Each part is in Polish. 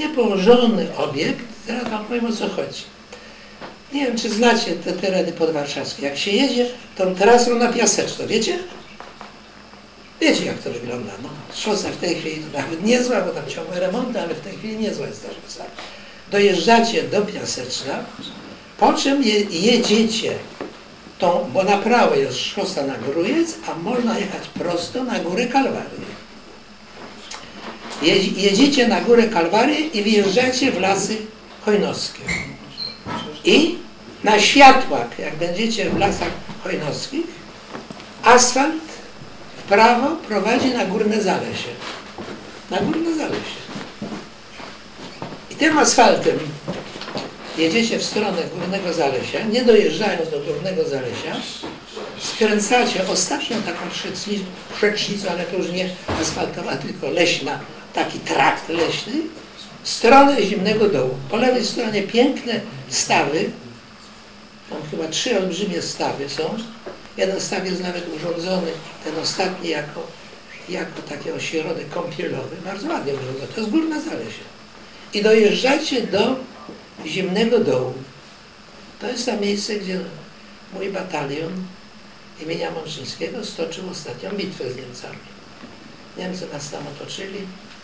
pięknie położony obiekt, teraz wam powiem, o co chodzi. Nie wiem, czy znacie te tereny podwarszawskie. Jak się jedzie tą trasą na Piaseczno, wiecie? Wiecie, jak to wygląda. No, szosa w tej chwili to nawet niezła, bo tam ciągłe remonty, ale w tej chwili niezła jest ta szosa. Dojeżdżacie do Piaseczna, po czym jedziecie tą, bo na prawo jest szosa na Grójec, a można jechać prosto na Górę Kalwarię. Jedziecie na Górę Kalwarię i wjeżdżacie w Lasy Chojnowskie. I na światłach, jak będziecie w Lasach Chojnowskich, asfalt w prawo prowadzi na Górne Zalesie. Na Górne Zalesie. I tym asfaltem jedziecie w stronę Górnego Zalesia, nie dojeżdżając do Górnego Zalesia, skręcacie ostatnią taką przecznicą, ale to już nie asfaltowa, tylko leśna, taki trakt leśny, w stronę Zimnego Dołu. Po lewej stronie piękne stawy, tam chyba 3 olbrzymie stawy są. Jeden staw jest nawet urządzony, ten ostatni jako taki ośrodek kąpielowy, bardzo ładnie urządzony, to jest Górne Zalesie. I dojeżdżacie do Zimnego Dołu. To jest to miejsce, gdzie mój batalion imienia Mączyńskiego stoczył ostatnią bitwę z Niemcami. Niemcy nas tam otoczyli.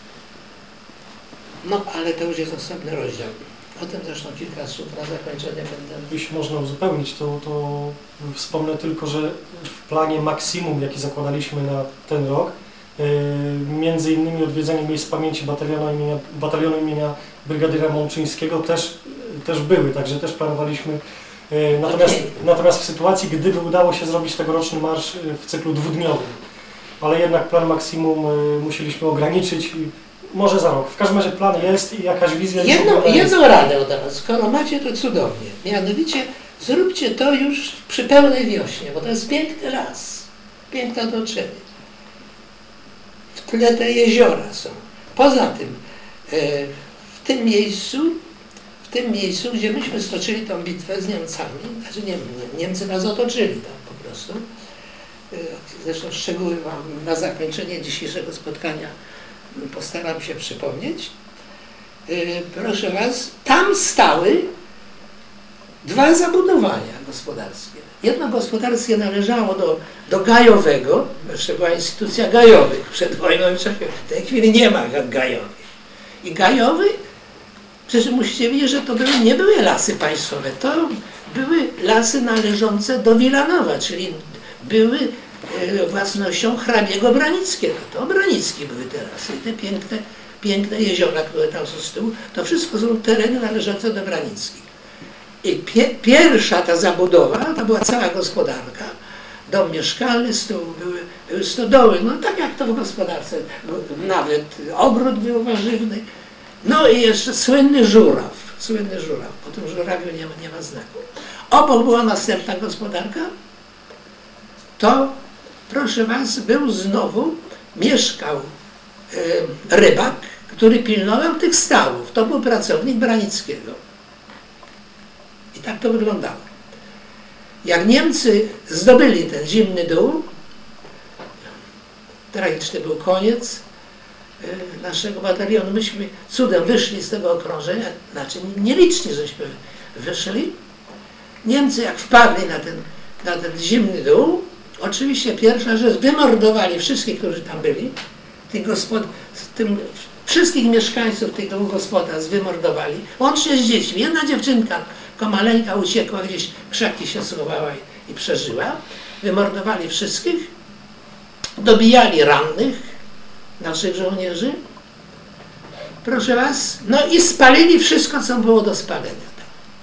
No, ale to już jest osobny rozdział. O tym zresztą kilka słów na zakończenie będę... Jeśli można uzupełnić, to wspomnę tylko, że w planie maksimum, jaki zakładaliśmy na ten rok, między innymi odwiedzenie miejsc pamięci batalionu imienia Brygadiera Mączyńskiego też były, także też planowaliśmy. Natomiast w sytuacji, gdyby udało się zrobić tegoroczny marsz w cyklu dwudniowym, ale jednak plan maksimum musieliśmy ograniczyć. Może za rok. W każdym razie plan jest i jakaś wizja... Jedną radę od Was, skoro macie to cudownie, mianowicie zróbcie to już przy pełnej wiośnie, bo to jest piękny las, piękne otoczenie. W tle te jeziora są. Poza tym, w tym miejscu, gdzie myśmy stoczyli tą bitwę z Niemcami, znaczy Niemcy nas otoczyli tam po prostu, zresztą szczegóły Wam na zakończenie dzisiejszego spotkania postaram się przypomnieć. Proszę Was, tam stały 2 zabudowania gospodarskie. Jedno gospodarskie należało do Gajowego, jeszcze była instytucja Gajowych przed wojną, w tej chwili nie ma Gajowych. I Gajowy, przecież musicie wiedzieć, że to nie były lasy państwowe, to były lasy należące do Wilanowa, czyli były własnością hrabiego Branickiego. To Branicki były teraz. I te piękne jeziora, które tam są z tyłu, to wszystko są tereny należące do Branickich. I pierwsza ta zabudowa, to była cała gospodarka. Dom mieszkalny, z tyłu były stodoły, no tak jak to w gospodarce. Nawet ogród był warzywny. No i jeszcze słynny żuraw. Po tym żurawiu nie ma znaku. Obok była następna gospodarka. To, proszę Was, mieszkał rybak, który pilnował tych stawów. To był pracownik Branickiego. I tak to wyglądało. Jak Niemcy zdobyli ten Zimny Dół, tragiczny był koniec naszego batalionu. Myśmy cudem wyszli z tego okrążenia, znaczy nieliczni żeśmy wyszli. Niemcy jak wpadli na ten Zimny Dół, oczywiście pierwsza rzecz, wymordowali wszystkich, którzy tam byli, wszystkich mieszkańców tych dwóch gospodarstw wymordowali, łącznie z dziećmi. Jedna dziewczynka, tylko maleńka, uciekła gdzieś, krzaki się schowała i przeżyła. Wymordowali wszystkich, dobijali rannych, naszych żołnierzy, proszę Was, no i spalili wszystko, co było do spalenia.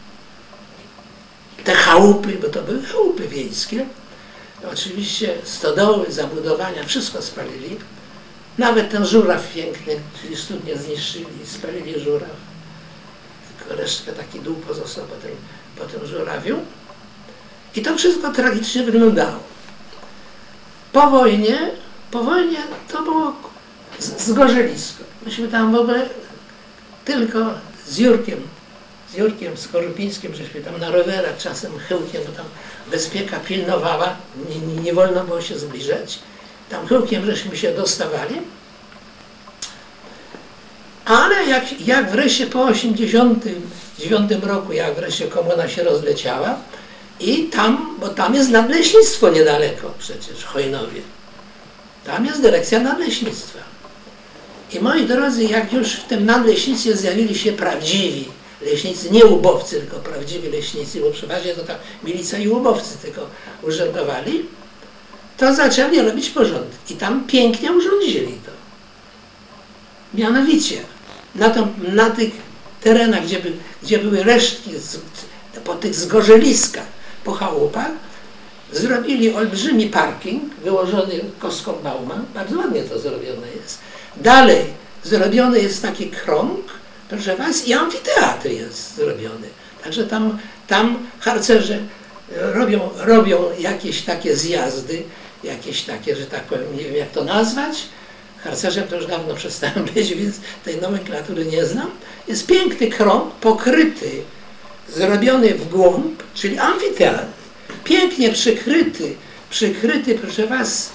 Te chałupy, bo to były chałupy wiejskie, oczywiście stodoły, zabudowania, wszystko spalili. Nawet ten żuraw piękny, czyli studnie zniszczyli, spalili żuraw. Tylko resztkę taki dół pozostał po tym żurawiu. I to wszystko tragicznie wyglądało. Po wojnie to było zgorzelisko. Myśmy tam w ogóle tylko z Jurkiem Skorupińskim, żeśmy tam na rowerach czasem chyłkiem, bo tam bezpieka pilnowała, nie wolno było się zbliżać. Tam chyłkiem żeśmy się dostawali. Ale jak wreszcie po 1989 roku, jak wreszcie komuna się rozleciała i tam, bo tam jest nadleśnictwo niedaleko przecież, Chojnowie. Tam jest dyrekcja nadleśnictwa. I moi drodzy, jak już w tym nadleśnictwie zjawili się prawdziwi leśnicy, nie łubowcy, tylko prawdziwi leśnicy, bo przeważnie to tam milicja i łubowcy tylko urzędowali, to zaczęli robić porządki. I tam pięknie urządzili to. Mianowicie, na tych terenach, gdzie były resztki, po tych zgorzeliskach, po chałupach, zrobili olbrzymi parking, wyłożony kostką Bauman, bardzo ładnie to zrobione jest. Dalej zrobiony jest taki krąg, proszę was, i amfiteatr jest zrobiony. Także tam harcerze robią jakieś takie zjazdy, jakieś takie, że tak powiem, nie wiem jak to nazwać. Harcerzem to już dawno przestałem być, więc tej nomenklatury nie znam. Jest piękny krąg, pokryty, zrobiony w głąb, czyli amfiteatr. Pięknie przykryty, proszę was,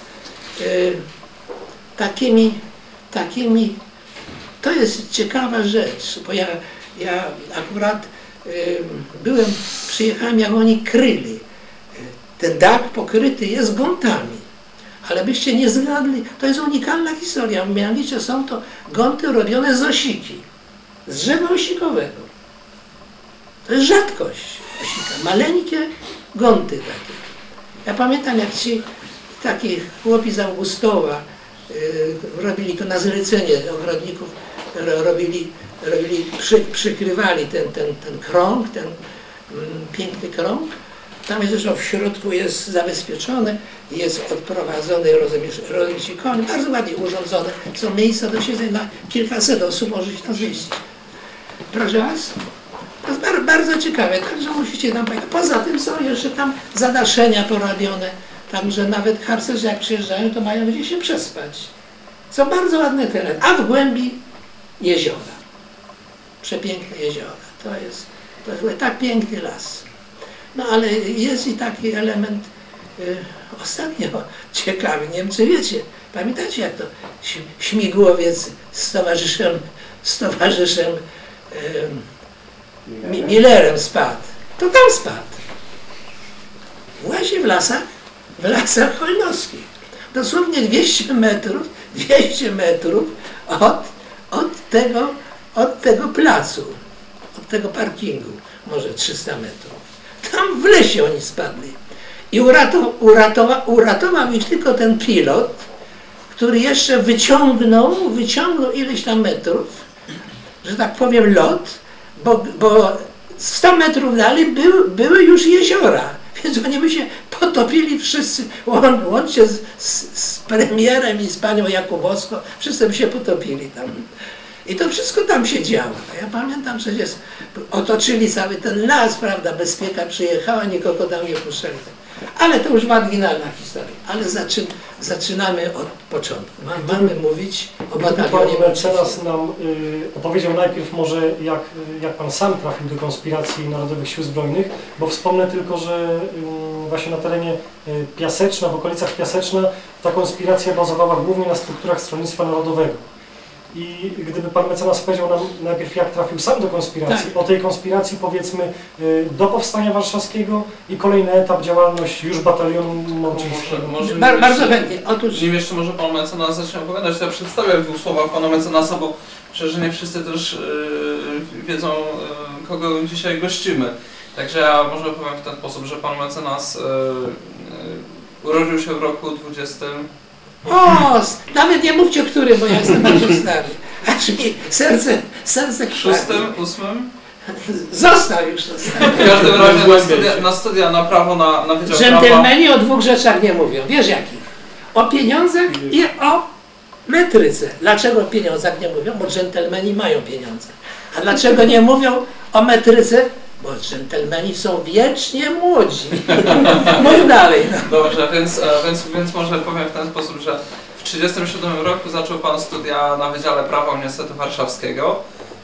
takimi, to jest ciekawa rzecz, bo ja akurat przyjechałem, jak oni kryli. Ten dach pokryty jest gątami, ale byście nie zgadli, to jest unikalna historia, mianowicie są to gąty robione z osiki, z drzewa osikowego. To jest rzadkość osika, maleńkie gąty takie. Ja pamiętam, jak ci taki chłopi z Augustowa robili to na zlecenie ogrodników, przykrywali ten krąg, ten piękny krąg. Tam jest zresztą w środku jest zabezpieczone, jest odprowadzony, rozumiecie, koń, bardzo ładnie urządzone. Są miejsca do siedzenia na kilkaset osób, może się tam zmieścić. Proszę was, to jest bardzo ciekawe, także musicie tam pojechać. Poza tym są jeszcze tam zadaszenia porobione, tam, że nawet harcerze jak przyjeżdżają, to mają gdzie się przespać. Są bardzo ładne tereny, a w głębi jeziora. Przepiękne jeziora. To jest tak piękny las. No ale jest i taki element ostatnio ciekawy. Nie wiem, czy wiecie, pamiętacie jak to śmigłowiec z towarzyszem Millerem spadł. To tam spadł. Właśnie w lasach chojnowskich. Dosłownie 200 metrów od tego placu, od tego parkingu, może 300 metrów. Tam w lesie oni spadli. I uratował ich tylko ten pilot, który jeszcze wyciągnął ileś tam metrów, że tak powiem lot, bo 100 metrów dalej były już jeziora. Więc oni by się potopili wszyscy, łącznie z premierem i z panią Jakubowską, wszyscy by się potopili tam. I to wszystko tam się działo. Ja pamiętam, przecież otoczyli cały ten las, prawda, bezpieka przyjechała, nikogo tam nie puszczali. Ale to już marginalna historia. Ale zaczynamy od początku. Mamy mówić o batalionie. Pan mecenas nam opowiedział najpierw może, jak pan sam trafił do konspiracji Narodowych Sił Zbrojnych, bo wspomnę tylko, że właśnie na terenie Piaseczna, w okolicach Piaseczna, ta konspiracja bazowała głównie na strukturach Stronnictwa Narodowego. I gdyby pan mecenas powiedział nam najpierw, jak trafił sam do konspiracji, tak. O tej konspiracji powiedzmy do Powstania Warszawskiego i kolejny etap działalność już batalionu mączyńskiego. Bardzo chętnie. Otóż... Nim jeszcze może pan mecenas zacznie opowiadać, to ja przedstawię w dwóch słowach pana mecenasa, bo przecież nie wszyscy też wiedzą, kogo dzisiaj gościmy. Także ja może powiem w ten sposób, że pan mecenas urodził się w roku 20... O, nawet nie mówcie który, bo ja jestem bardzo stary. Aż mi serce krwawi. 6., 8? Został już to stary. W każdym razie na studia na prawo, na Wydział Prawa. Dżentelmeni o dwóch rzeczach nie mówią. Wiesz jakich? O pieniądzach i o metryce. Dlaczego o pieniądzach nie mówią? Bo dżentelmeni mają pieniądze. A dlaczego nie mówią o metryce? Bo dżentelmeni są wiecznie młodzi. Mów dalej. No. Dobrze, więc może powiem w ten sposób, że w 1937 roku zaczął pan studia na Wydziale Prawa Uniwersytetu Warszawskiego.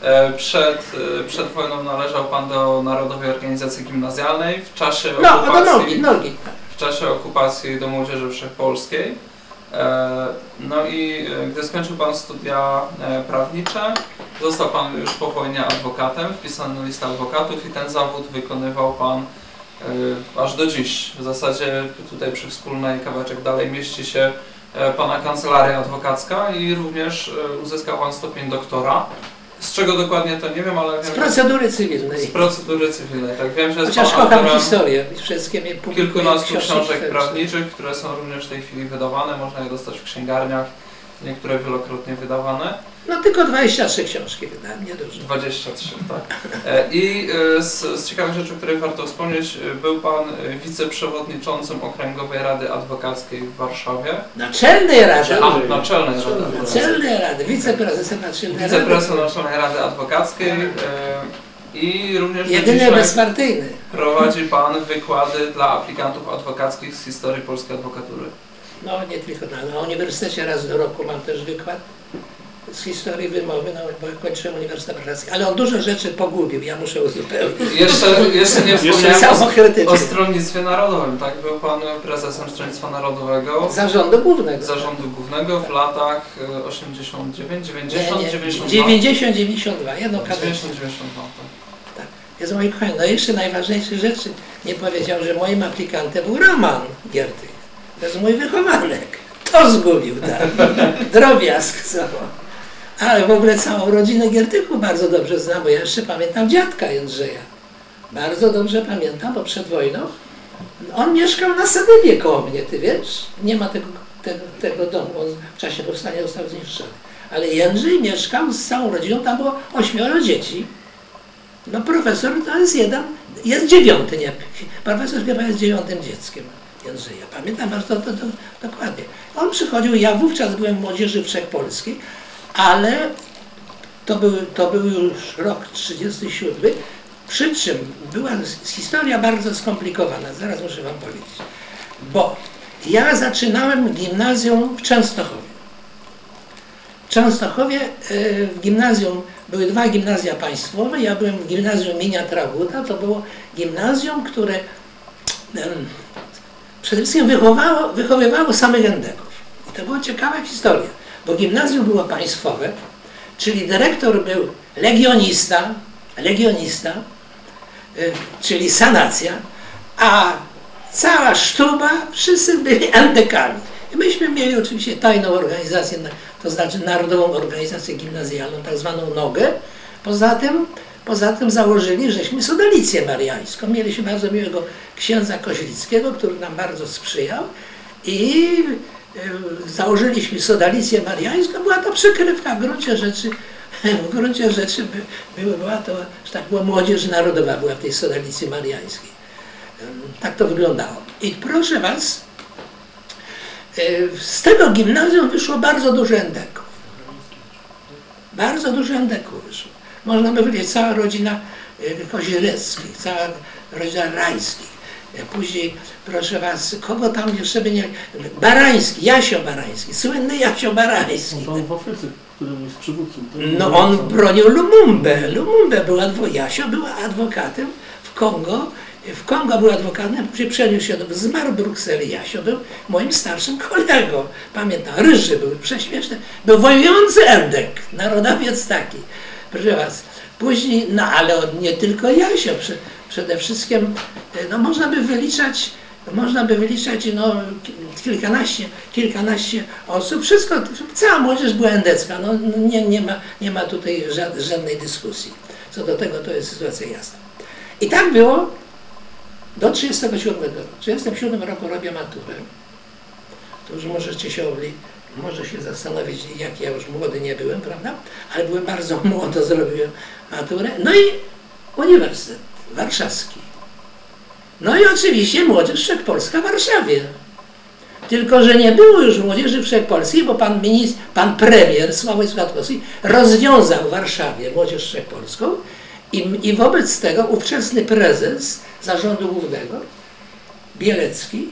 Przed wojną należał pan do Narodowej Organizacji Gimnazjalnej. W czasie okupacji, w czasie okupacji do Młodzieży Wszechpolskiej. No i gdy skończył pan studia prawnicze, Został Pan już po wojnie adwokatem, wpisany na listę adwokatów i ten zawód wykonywał Pan aż do dziś. W zasadzie tutaj przy Wspólnej kawałeczek dalej mieści się Pana kancelaria adwokacka i również uzyskał Pan stopień doktora. Z czego dokładnie to nie wiem, ale wiem, z procedury cywilnej. Z procedury cywilnej, tak. Wiem, że jest Chociaż Pan kocham autorem historię. Wszystkie mnie kilkunastu książek prawniczych, które są również w tej chwili wydawane. Można je dostać w księgarniach. Niektóre wielokrotnie wydawane. No tylko 23 książki wydałem, niedużo. 23, tak. I z ciekawych rzeczy, o których warto wspomnieć, był Pan wiceprzewodniczącym Okręgowej Rady Adwokackiej w Warszawie. Naczelnej Rady. Naczelnej Rady Adwokackiej. Naczelnej Rady, wiceprezesem Naczelnej Rady. Wiceprezesem Naczelnej Rady Adwokackiej i również jedyny bezpartyjny. Prowadzi Pan wykłady dla aplikantów adwokackich z historii polskiej adwokatury. No nie tylko na uniwersytecie raz do roku mam też wykład z historii wymowy, no, bo kończyłem Uniwersytet Warszawski, ale on dużo rzeczy pogubił, ja muszę uzupełnić. Jeszcze nie wspomniałem o Stronnictwie Narodowym, tak? Był Pan prezesem Stronnictwa Narodowego. Zarządu Głównego. Zarządu Głównego w latach 89, 90, 92. 90, 92, jedną kadencję. 90, 92, tak. Jest moi kochani, no jeszcze najważniejsze rzeczy nie powiedział, że moim aplikantem był Roman Giertych. To jest mój wychowanek. To zgubił, tak. Drobiazg całą. Ale w ogóle całą rodzinę Giertychów bardzo dobrze znam, bo ja jeszcze pamiętam dziadka Jędrzeja. Bardzo dobrze pamiętam, bo przed wojną on mieszkał na Sadynie koło mnie, ty wiesz? Nie ma tego domu, on w czasie powstania został zniszczony. Ale Jędrzej mieszkał z całą rodziną, tam było 8 dzieci. No profesor to jest jest 9, nie? Profesor chyba jest 9 dzieckiem Jędrzeja. Pamiętam bardzo to dokładnie. On przychodził, ja wówczas byłem w Młodzieży Wszechpolskiej, ale to był już rok 1937, przy czym była historia bardzo skomplikowana, zaraz muszę wam powiedzieć. Bo ja zaczynałem gimnazjum w Częstochowie. W Częstochowie w gimnazjum były 2 gimnazja państwowe, ja byłem w gimnazjum imienia Traguta, to było gimnazjum, które przede wszystkim wychowywało samych endeków. I to była ciekawa historia, bo gimnazjum było państwowe, czyli dyrektor był legionista, czyli sanacja, a cała sztuba, wszyscy byli endekami. I myśmy mieli oczywiście tajną organizację, to znaczy Narodową Organizację Gimnazjalną, tak zwaną NOGę. Poza tym założyli, żeśmy sodalicję mariańską. Mieliśmy bardzo miłego księdza Koźlickiego, który nam bardzo sprzyjał i założyliśmy sodalicję mariańską. Była to przykrywka, w gruncie rzeczy była to, że tak była młodzież narodowa była w tej sodalicji mariańskiej. Tak to wyglądało. I proszę was, z tego gimnazjum wyszło bardzo dużo endeków. Bardzo dużo endeków wyszło. Można by powiedzieć, cała rodzina Kozieleckich, cała rodzina Rajskich. Później, proszę was, kogo tam jeszcze by nie... Barański, Jasio Barański, słynny Jasio Barański. On w Afryce, który jest przywódcą. No on bronił Lumumbę. Jasio był adwokatem w Kongo. W Kongo był adwokatem, później przeniósł się zmarł w Brukseli. Jasio był moim starszym kolegą. Pamiętam, ryży był prześmieszny. Był wojujący endek, narodowiec taki. Proszę was, później, no ale nie tylko Jasio, przede wszystkim, no można by wyliczać no, kilkanaście osób, wszystko, cała młodzież była endecka, no nie ma tutaj żadnej dyskusji. Co do tego to jest sytuacja jasna. I tak było do 1937 roku. W 1937 roku robię maturę. To już może się zastanowić, jak ja już młody nie byłem, prawda? Ale byłem bardzo młodo, zrobiłem maturę. No i Uniwersytet Warszawski. No i oczywiście Młodzież Wszechpolska w Warszawie. Tylko że nie było już Młodzieży Wszechpolskiej, bo pan premier Sławoj Składkowski rozwiązał w Warszawie Młodzież Wszechpolską i wobec tego ówczesny prezes Zarządu Głównego, Bielecki,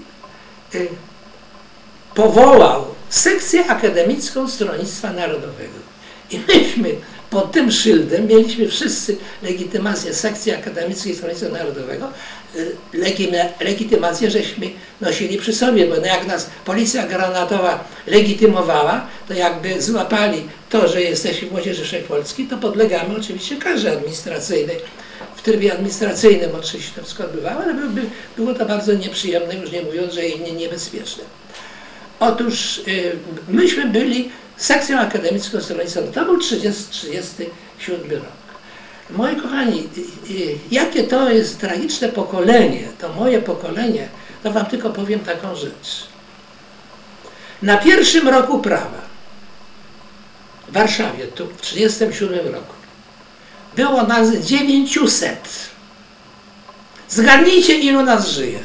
powołał sekcję akademicką Stronnictwa Narodowego. I myśmy pod tym szyldem mieliśmy wszyscy legitymację sekcji akademickiej Stronnictwa Narodowego, legitymację żeśmy nosili przy sobie, bo jak nas policja granatowa legitymowała, to jakby złapali to, że jesteśmy w Młodzieży Wszechpolskiej, to podlegamy oczywiście karze administracyjnej. W trybie administracyjnym oczywiście to wszystko odbywało, ale było to bardzo nieprzyjemne, już nie mówiąc, że i niebezpieczne. Otóż myśmy byli sekcją akademicką Stronnictwa Ludowego. To był 37 rok. Moi kochani, jakie to jest tragiczne pokolenie, to moje pokolenie, to wam tylko powiem taką rzecz. Na pierwszym roku prawa w Warszawie, tu w 37 roku, było nas 900. Zgadnijcie, ilu nas żyje.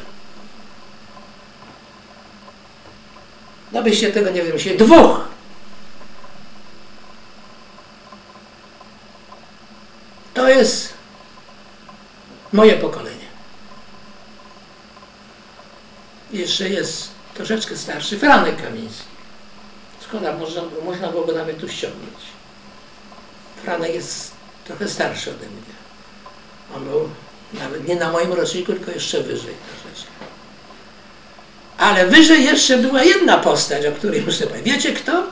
No byście tego nie wymyślili. 2. To jest moje pokolenie. Jeszcze jest troszeczkę starszy Franek Kamiński. Szkoda, można byłoby nawet tu ściągnąć. Franek jest trochę starszy ode mnie. On był nawet nie na moim roczniku, tylko jeszcze wyżej troszeczkę. Ale wyżej jeszcze była jedna postać, o której muszę powiedzieć. Wiecie kto?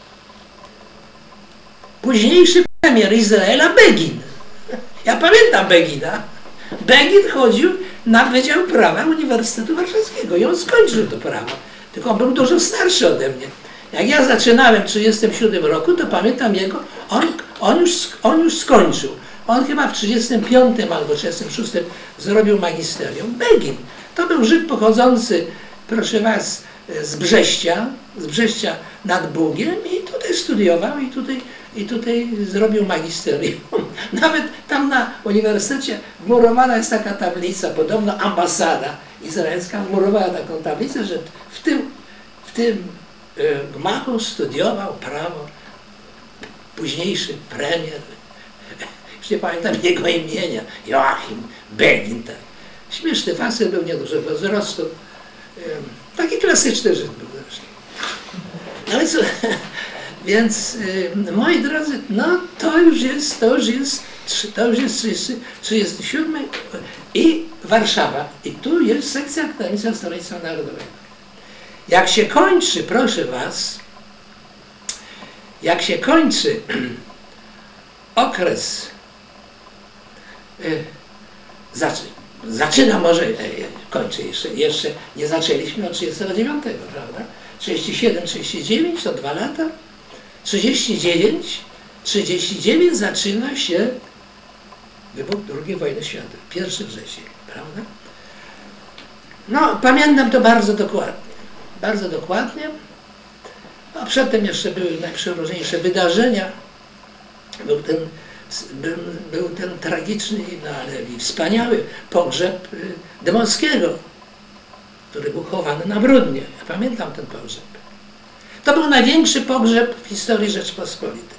Późniejszy premier Izraela Begin. Ja pamiętam Begina. Begin chodził na Wydział Prawa Uniwersytetu Warszawskiego i on skończył to prawo. Tylko on był dużo starszy ode mnie. Jak ja zaczynałem w 1937 roku, to pamiętam jego, on już skończył. On chyba w 1935 albo 1936 zrobił magisterium. Begin. To był Żyd pochodzący, proszę was, z Brześcia nad Bugiem i tutaj studiował i tutaj zrobił magisterium. Nawet tam na uniwersytecie wmurowana jest taka tablica, podobno ambasada izraelska wmurowała taką tablicę, że w tym gmachu studiował prawo późniejszy premier, już nie pamiętam jego imienia, Joachim Begin. Tak. Śmieszny facet, był niedużego wzrostu. Taki klasyczny Żyd był zresztą. No i co? Więc moi drodzy, no to już jest 37 i Warszawa. I tu jest sekcja akademicka Stronnictwa Narodowego. Jak się kończy, proszę was, jak się kończy okres, zaczyna może, kończy jeszcze nie zaczęliśmy od 39, prawda? 37, 39 to 2 lata, 39 zaczyna się wybuch II wojny światowej, 1 września, prawda? No, pamiętam to bardzo dokładnie, a przedtem jeszcze były najprzeróżniejsze wydarzenia, był ten tragiczny, no ale i wspaniały pogrzeb Dmowskiego, który był chowany na Bródnie. Ja pamiętam ten pogrzeb. To był największy pogrzeb w historii Rzeczpospolitej.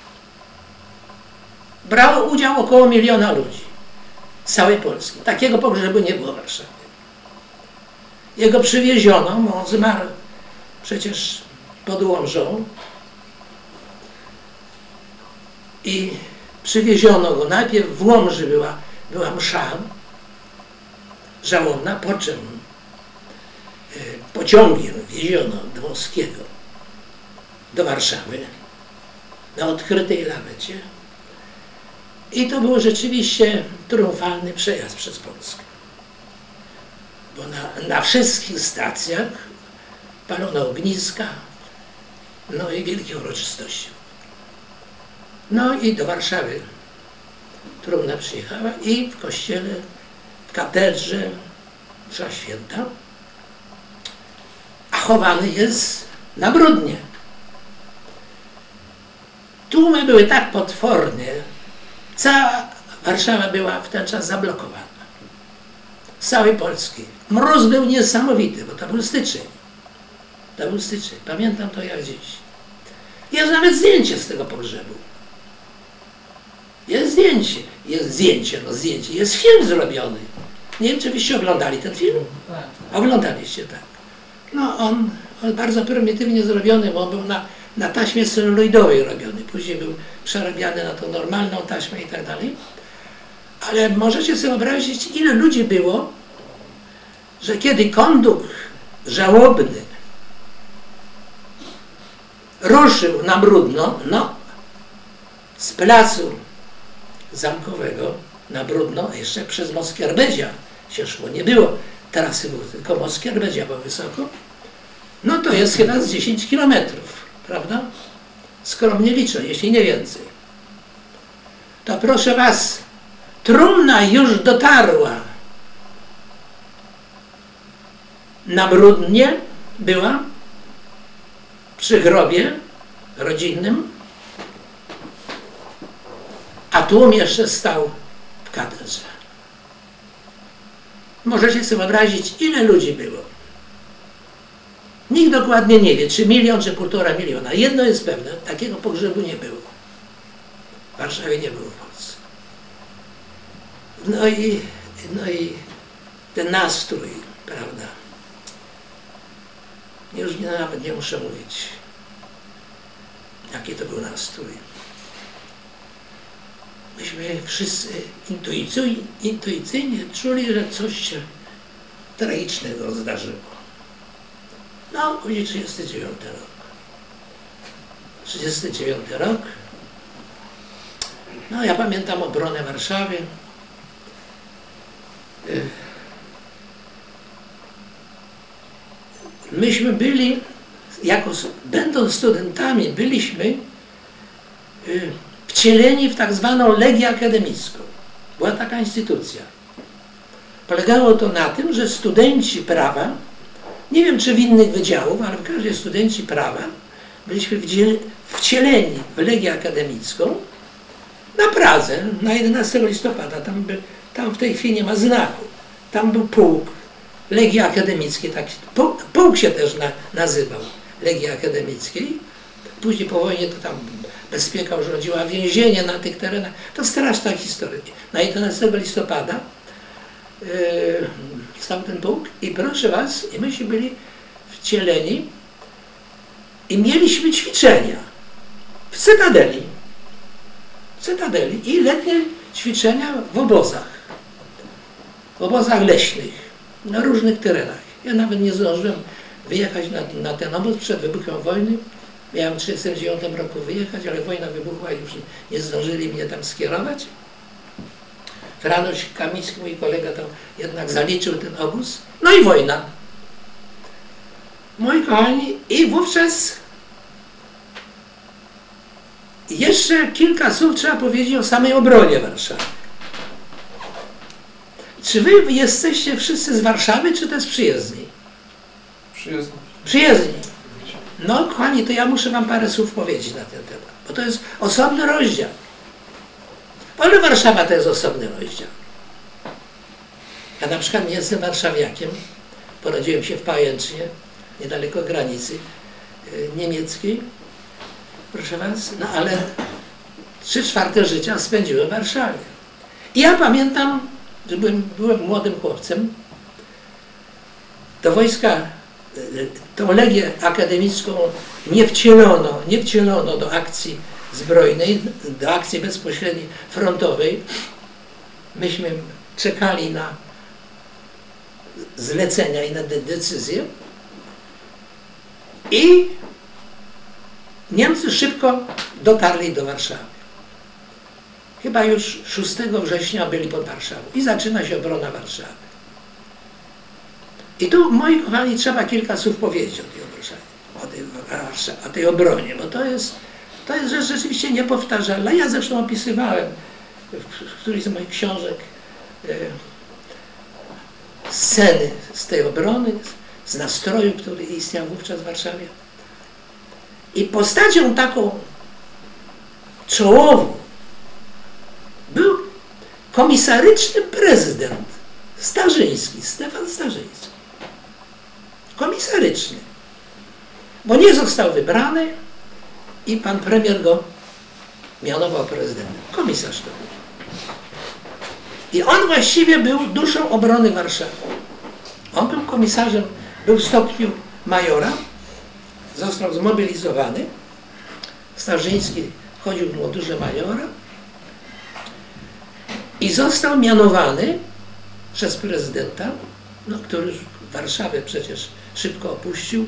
Brało udział około 1 miliona ludzi z całej Polski. Takiego pogrzebu nie było w Warszawie. Jego przywieziono, bo on zmarł przecież pod Łomżą i przywieziono go. Najpierw w Łomży była msza żałobna, po czym pociągiem wieziono Dmowskiego do Warszawy na odkrytej lawecie i to był rzeczywiście triumfalny przejazd przez Polskę. Bo na wszystkich stacjach palono ogniska, no i wielkie uroczystości. No i do Warszawy trumna przyjechała i w kościele, w katedrze msza święta, a chowany jest na Bródnie. Tłumy były tak potworne, cała Warszawa była w ten czas zablokowana. Z całej Polski. Mróz był niesamowity, bo to był styczeń. Pamiętam to jak dziś. Jest nawet zdjęcie z tego pogrzebu. Jest zdjęcie. Jest film zrobiony. Nie wiem, czy byście oglądali ten film? Oglądaliście, tak. No on bardzo prymitywnie zrobiony, bo on był na taśmie celuloidowej robiony. Później był przerabiany na tą normalną taśmę i tak dalej. Ale możecie sobie wyobrazić, ile ludzi było że kiedy kondukt żałobny ruszył na Bródno, no, z placu Zamkowego na Bródno, jeszcze przez Moskierbedzia się szło, nie było trasy, tylko Moskierbedzia było wysoko, no to jest chyba z 10 kilometrów, prawda? Skromnie liczę, jeśli nie więcej. To proszę was, trumna już dotarła na Bródnie, była przy grobie rodzinnym, a tłum jeszcze stał w katedrze. Możecie sobie wyobrazić, ile ludzi było. Nikt dokładnie nie wie, czy 1 milion, czy 1,5 miliona. Jedno jest pewne, takiego pogrzebu nie było. W Warszawie nie było w Polsce. No i ten nastrój, prawda? Już nawet nie muszę mówić, jaki to był nastrój. Myśmy wszyscy intuicyjnie czuli, że coś się tragicznego zdarzyło. No, później 39 rok. 39 rok. No, ja pamiętam obronę Warszawy. Myśmy byli, będąc studentami, byliśmy wcieleni w tak zwaną Legię Akademicką. Była taka instytucja. Polegało to na tym, że studenci prawa, nie wiem czy w innych wydziałów, ale w każdym studenci prawa, byliśmy wcieleni w Legię Akademicką na Pradze, na 11 listopada. Tam w tej chwili nie ma znaku. Tam był pułk Legii Akademickiej, tak, pułk się też nazywał Legii Akademickiej. Później po wojnie to tam bezpieka urządziła więzienie na tych terenach. To straszna historia. Na 11 listopada stał ten pułk i proszę was, i myśmy byli wcieleni i mieliśmy ćwiczenia w Cytadeli. I letnie ćwiczenia w obozach leśnych, na różnych terenach. Ja nawet nie zdążyłem wyjechać na ten obóz przed wybuchem wojny. Miałem w 1939 roku wyjechać, ale wojna wybuchła i już nie zdążyli mnie tam skierować. Franuś Kamicki, mój kolega, to jednak zaliczył ten obóz. No i wojna. Moi kochani, i wówczas jeszcze kilka słów trzeba powiedzieć o samej obronie Warszawy. Czy wy jesteście wszyscy z Warszawy, czy też przyjezdni? Przyjezdni. Przyjezdni. No, kochani, to ja muszę wam parę słów powiedzieć na ten temat, bo to jest osobny rozdział. Ale Warszawa to jest osobny rozdział. Ja na przykład nie jestem warszawiakiem, porodziłem się w Pajęcznie, niedaleko granicy niemieckiej, proszę was, no ale 3/4 życia spędziłem w Warszawie. I ja pamiętam, że byłem młodym chłopcem, do wojska, tą Legię Akademicką nie wcielono do akcji zbrojnej, do akcji bezpośredniej frontowej. Myśmy czekali na zlecenia i na decyzje i Niemcy szybko dotarli do Warszawy. Chyba już 6 września byli pod Warszawą i zaczyna się obrona Warszawy. I tu, moi kochani, trzeba kilka słów powiedzieć o tej obronie, bo to jest rzecz rzeczywiście niepowtarzalna. Ja zresztą opisywałem w którejś z moich książek sceny z tej obrony, z nastroju, który istniał wówczas w Warszawie. I postacią taką czołową był komisaryczny prezydent Starzyński, Stefan Starzyński. Komisaryczny. Bo nie został wybrany i pan premier go mianował prezydentem. Komisarz to był. I on właściwie był duszą obrony Warszawy. On był komisarzem, był w stopniu majora, został zmobilizowany. Starzyński chodził w mundurze majora i został mianowany przez prezydenta no, który Warszawę przecież szybko opuścił,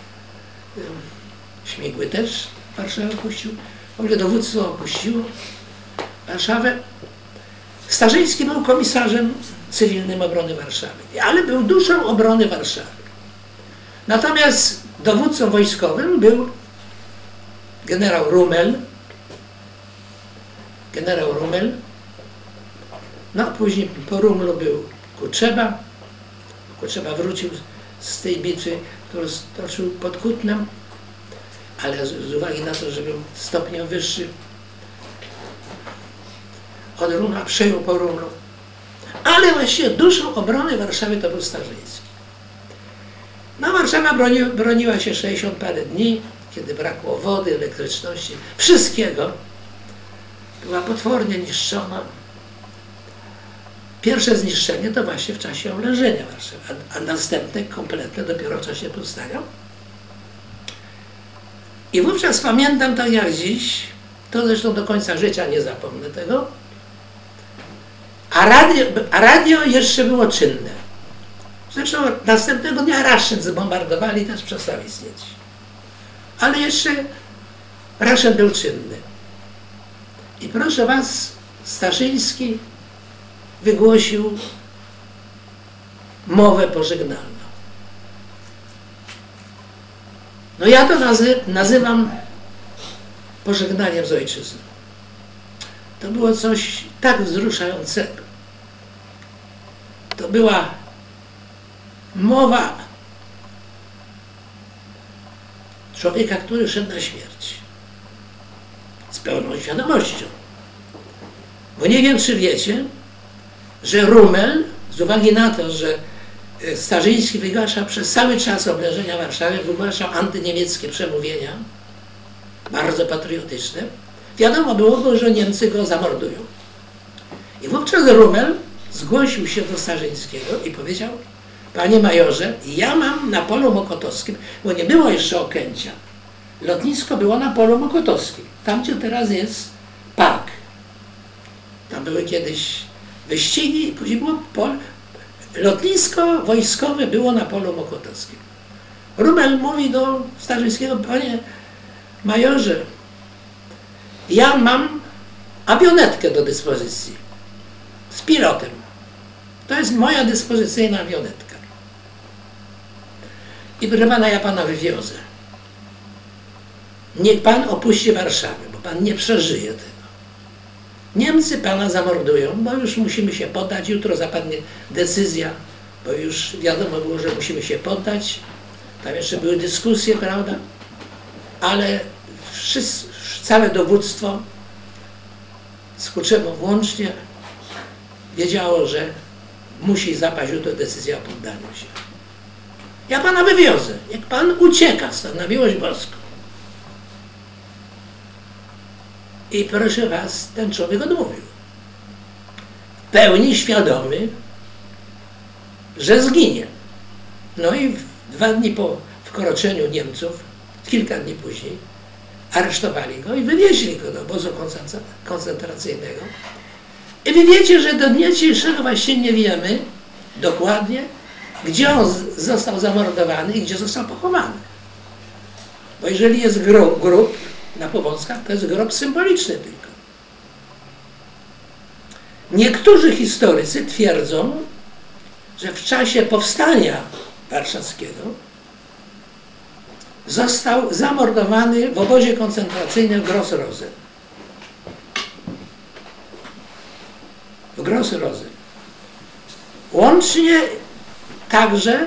Śmigły też Warszawę opuścił, w ogóle dowództwo opuściło Warszawę. Starzyński był komisarzem cywilnym obrony Warszawy, ale był duszą obrony Warszawy. Natomiast dowódcą wojskowym był generał Rummel. No później po Rummelu był Kutrzeba. Kutrzeba wrócił z tej bitwy, którą stoczył pod Kutnem, ale z uwagi na to, że był stopniem wyższy od Rummela, przejął po Rummelu. Ale właściwie duszą obrony Warszawy to był Starzyński. No Warszawa broniła się 60 parę dni, kiedy brakło wody, elektryczności, wszystkiego. Była potwornie niszczona. Pierwsze zniszczenie to właśnie w czasie oblężenia Warszawy, a następne kompletne dopiero w czasie powstania. I wówczas pamiętam tak jak dziś, to zresztą do końca życia nie zapomnę tego, a radio jeszcze było czynne. Zresztą następnego dnia Raszyn zbombardowali, też przestał istnieć. Ale jeszcze Raszyn był czynny. I proszę was, Starzyński wygłosił mowę pożegnalną. No ja to nazywam pożegnaniem z ojczyzną. To było coś tak wzruszającego. To była mowa człowieka, który szedł na śmierć. Z pełną świadomością. Bo nie wiem, czy wiecie, że Rummel, z uwagi na to, że Starzyński wygłaszał przez cały czas oblężenia Warszawy, wygłaszał antyniemieckie przemówienia, bardzo patriotyczne, wiadomo było, że Niemcy go zamordują. I wówczas Rummel zgłosił się do Starzyńskiego i powiedział: panie majorze, ja mam na polu mokotowskim, bo nie było jeszcze Okęcia, lotnisko było na polu mokotowskim, tam gdzie teraz jest park. Tam były kiedyś wyścigi i później było lotnisko wojskowe było na polu mokotowskim. Rummel mówi do Starzyńskiego: panie majorze, ja mam awionetkę do dyspozycji z pilotem. To jest moja dyspozycyjna awionetka. I proszę pana, ja pana wywiozę. Niech pan opuści Warszawę, bo pan nie przeżyje tego. Niemcy pana zamordują, bo już musimy się poddać, jutro zapadnie decyzja, bo już wiadomo było, że musimy się poddać. Tam jeszcze były dyskusje, prawda? Ale całe dowództwo, z Kuczemą włącznie, wiedziało, że musi zapaść jutro decyzja o poddaniu się. Ja pana wywiozę, niech pan ucieka stąd, na miłość boską. I proszę was, ten człowiek odmówił. W pełni świadomy, że zginie. No i 2 dni po wkroczeniu Niemców, kilka dni później, aresztowali go i wywieźli go do obozu koncentracyjnego. I wy wiecie, że do dnia dzisiejszego właśnie nie wiemy dokładnie, gdzie on został zamordowany i gdzie został pochowany. Bo jeżeli jest grób na Powązkach, to jest grob symboliczny tylko. Niektórzy historycy twierdzą, że w czasie powstania warszawskiego został zamordowany w obozie koncentracyjnym w Gross-Rosen. Łącznie także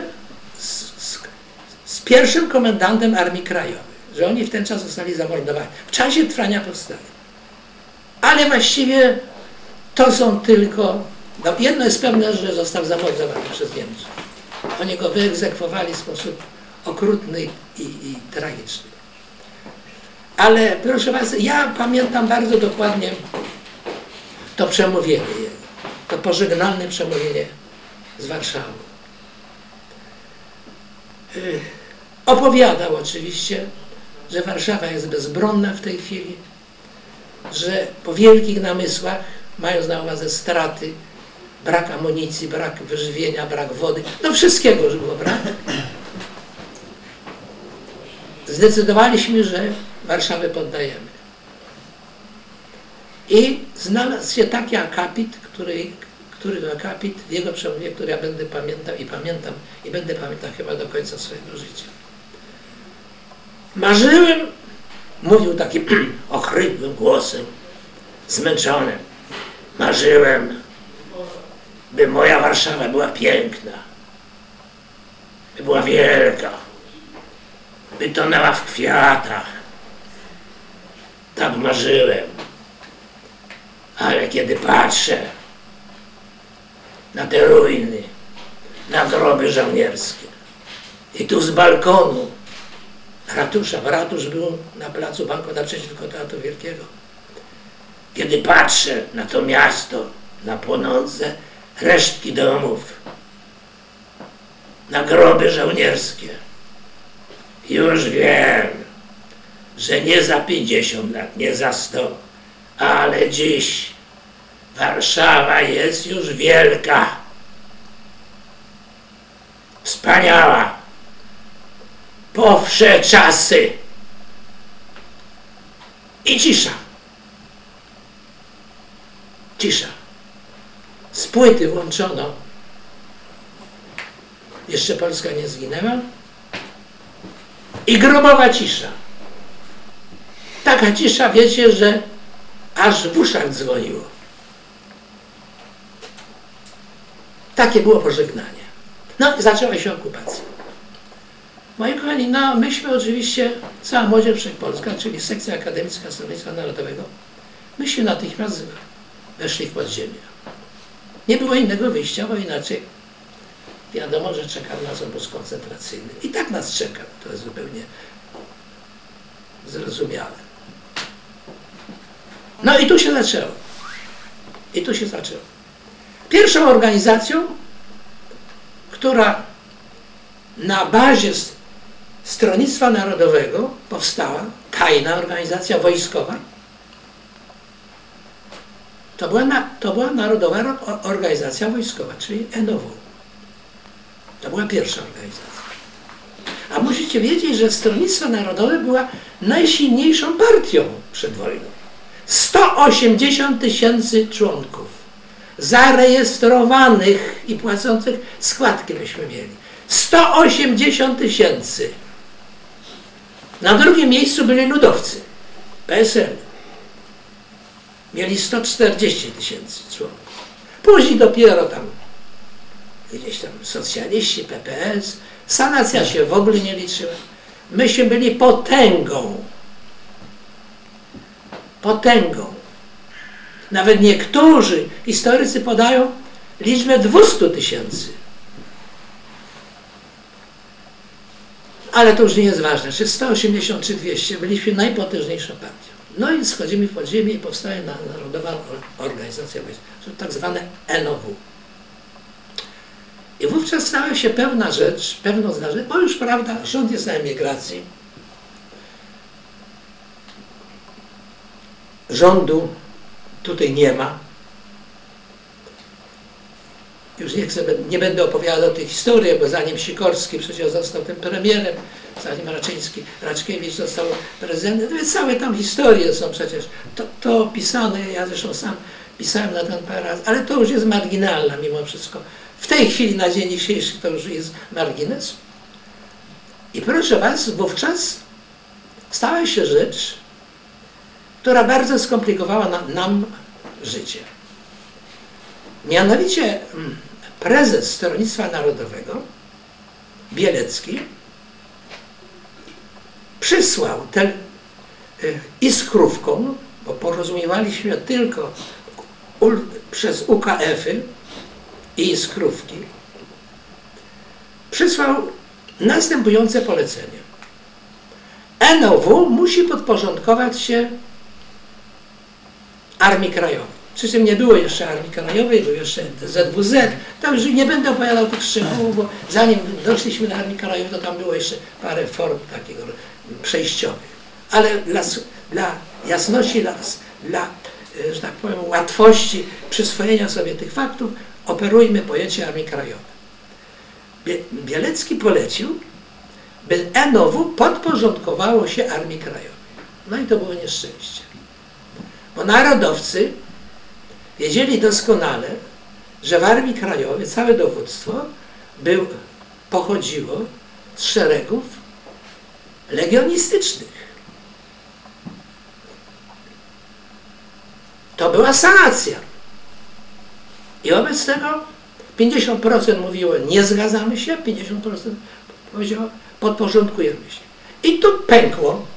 z pierwszym komendantem Armii Krajowej, że oni w ten czas zostali zamordowani, w czasie trwania powstania. Ale właściwie to są tylko, no jedno jest pewne, że został zamordowany przez Niemców. Oni go wyegzekwowali w sposób okrutny i tragiczny. Ale proszę was, ja pamiętam bardzo dokładnie to przemówienie, to pożegnalne przemówienie z Warszawy. Opowiadał oczywiście, że Warszawa jest bezbronna w tej chwili, że po wielkich namysłach, mając na uwadze straty brak amunicji, brak wyżywienia, brak wody, no wszystkiego już było brak. Zdecydowaliśmy, że Warszawę poddajemy. I znalazł się taki akapit, który to akapit w jego przemówieniu, który ja będę pamiętał i będę pamiętał chyba do końca swojego życia. Marzyłem, mówił takim ochrypłym głosem, zmęczonym, marzyłem, by moja Warszawa była piękna, by była wielka, by tonęła w kwiatach. Tak marzyłem. Ale kiedy patrzę na te ruiny, na groby żołnierskie i tu z balkonu ratusza, bo ratusz był na placu Banku naprzeciwko Teatru Wielkiego. Kiedy patrzę na to miasto, na płonące resztki domów, na groby żołnierskie, już wiem, że nie za 50 lat, nie za 100, ale dziś Warszawa jest już wielka, wspaniała, po wsze czasy. I cisza. Cisza. Z płyty włączono. Jeszcze Polska nie zginęła. I grobowa cisza. Taka cisza, wiecie, że aż w uszach dzwoniło. Takie było pożegnanie. No i zaczęła się okupacja. Moi kochani, no myśmy oczywiście, cała Młodzież Wszechpolska, czyli sekcja akademicka Stronnictwa Narodowego, myśmy natychmiast weszli w podziemie. Nie było innego wyjścia, bo inaczej wiadomo, że czekał nas obóz koncentracyjny. I tak nas czekał, to jest zupełnie zrozumiałe. No i tu się zaczęło. I tu się zaczęło. Pierwszą organizacją, która na bazie Stronnictwa Narodowego powstała, tajna organizacja wojskowa, to była Narodowa Organizacja Wojskowa, czyli NOW. To była pierwsza organizacja. A musicie wiedzieć, że Stronnictwo Narodowe była najsilniejszą partią przed wojną. 180 000 członków zarejestrowanych i płacących składki myśmy mieli. 180 000. Na drugim miejscu byli ludowcy, PSL. Mieli 140 000 członków. Później dopiero tam gdzieś tam socjaliści, PPS. Sanacja się w ogóle nie liczyła. Myśmy byli potęgą. Potęgą. Nawet niektórzy historycy podają liczbę 200 000. Ale to już nie jest ważne, czy 180 czy 200, byliśmy najpotężniejszą partią. No i schodzimy w podziemie i powstaje Narodowa Organizacja Wojskowa, tak zwane NOW. I wówczas stała się pewna rzecz, bo już prawda, rząd jest na emigracji. Rządu tutaj nie ma. Już nie będę opowiadał tych historii, bo zanim Sikorski przecież został tym premierem, zanim Raczkiewicz został prezydentem, więc całe tam historie są przecież. To pisane, ja zresztą sam pisałem na ten parę razy, ale to już jest marginalne mimo wszystko. W tej chwili, na dzień dzisiejszy, to już jest margines. I proszę was, wówczas stała się rzecz, która bardzo skomplikowała nam życie. Mianowicie prezes Stronnictwa Narodowego, Bielecki, przysłał iskrówką, bo porozumiewaliśmy tylko przez UKF-y i iskrówki, przysłał następujące polecenie. NOW musi podporządkować się Armii Krajowej. Przy czym nie było jeszcze Armii Krajowej, był jeszcze ZWZ. To już nie będę opowiadał tych szczegółów, bo zanim doszliśmy do Armii Krajowej, to tam było jeszcze parę form takiego przejściowych. Ale dla jasności, dla że tak powiem, łatwości przyswojenia sobie tych faktów, operujmy pojęcie Armii Krajowej. Bielecki polecił, by NOW podporządkowało się Armii Krajowej. No i to było nieszczęście. Bo narodowcy wiedzieli doskonale, że w Armii Krajowej całe dowództwo pochodziło z szeregów legionistycznych. To była sanacja. I wobec tego 50% mówiło, nie zgadzamy się, 50% powiedziało, podporządkujemy się. I tu pękło.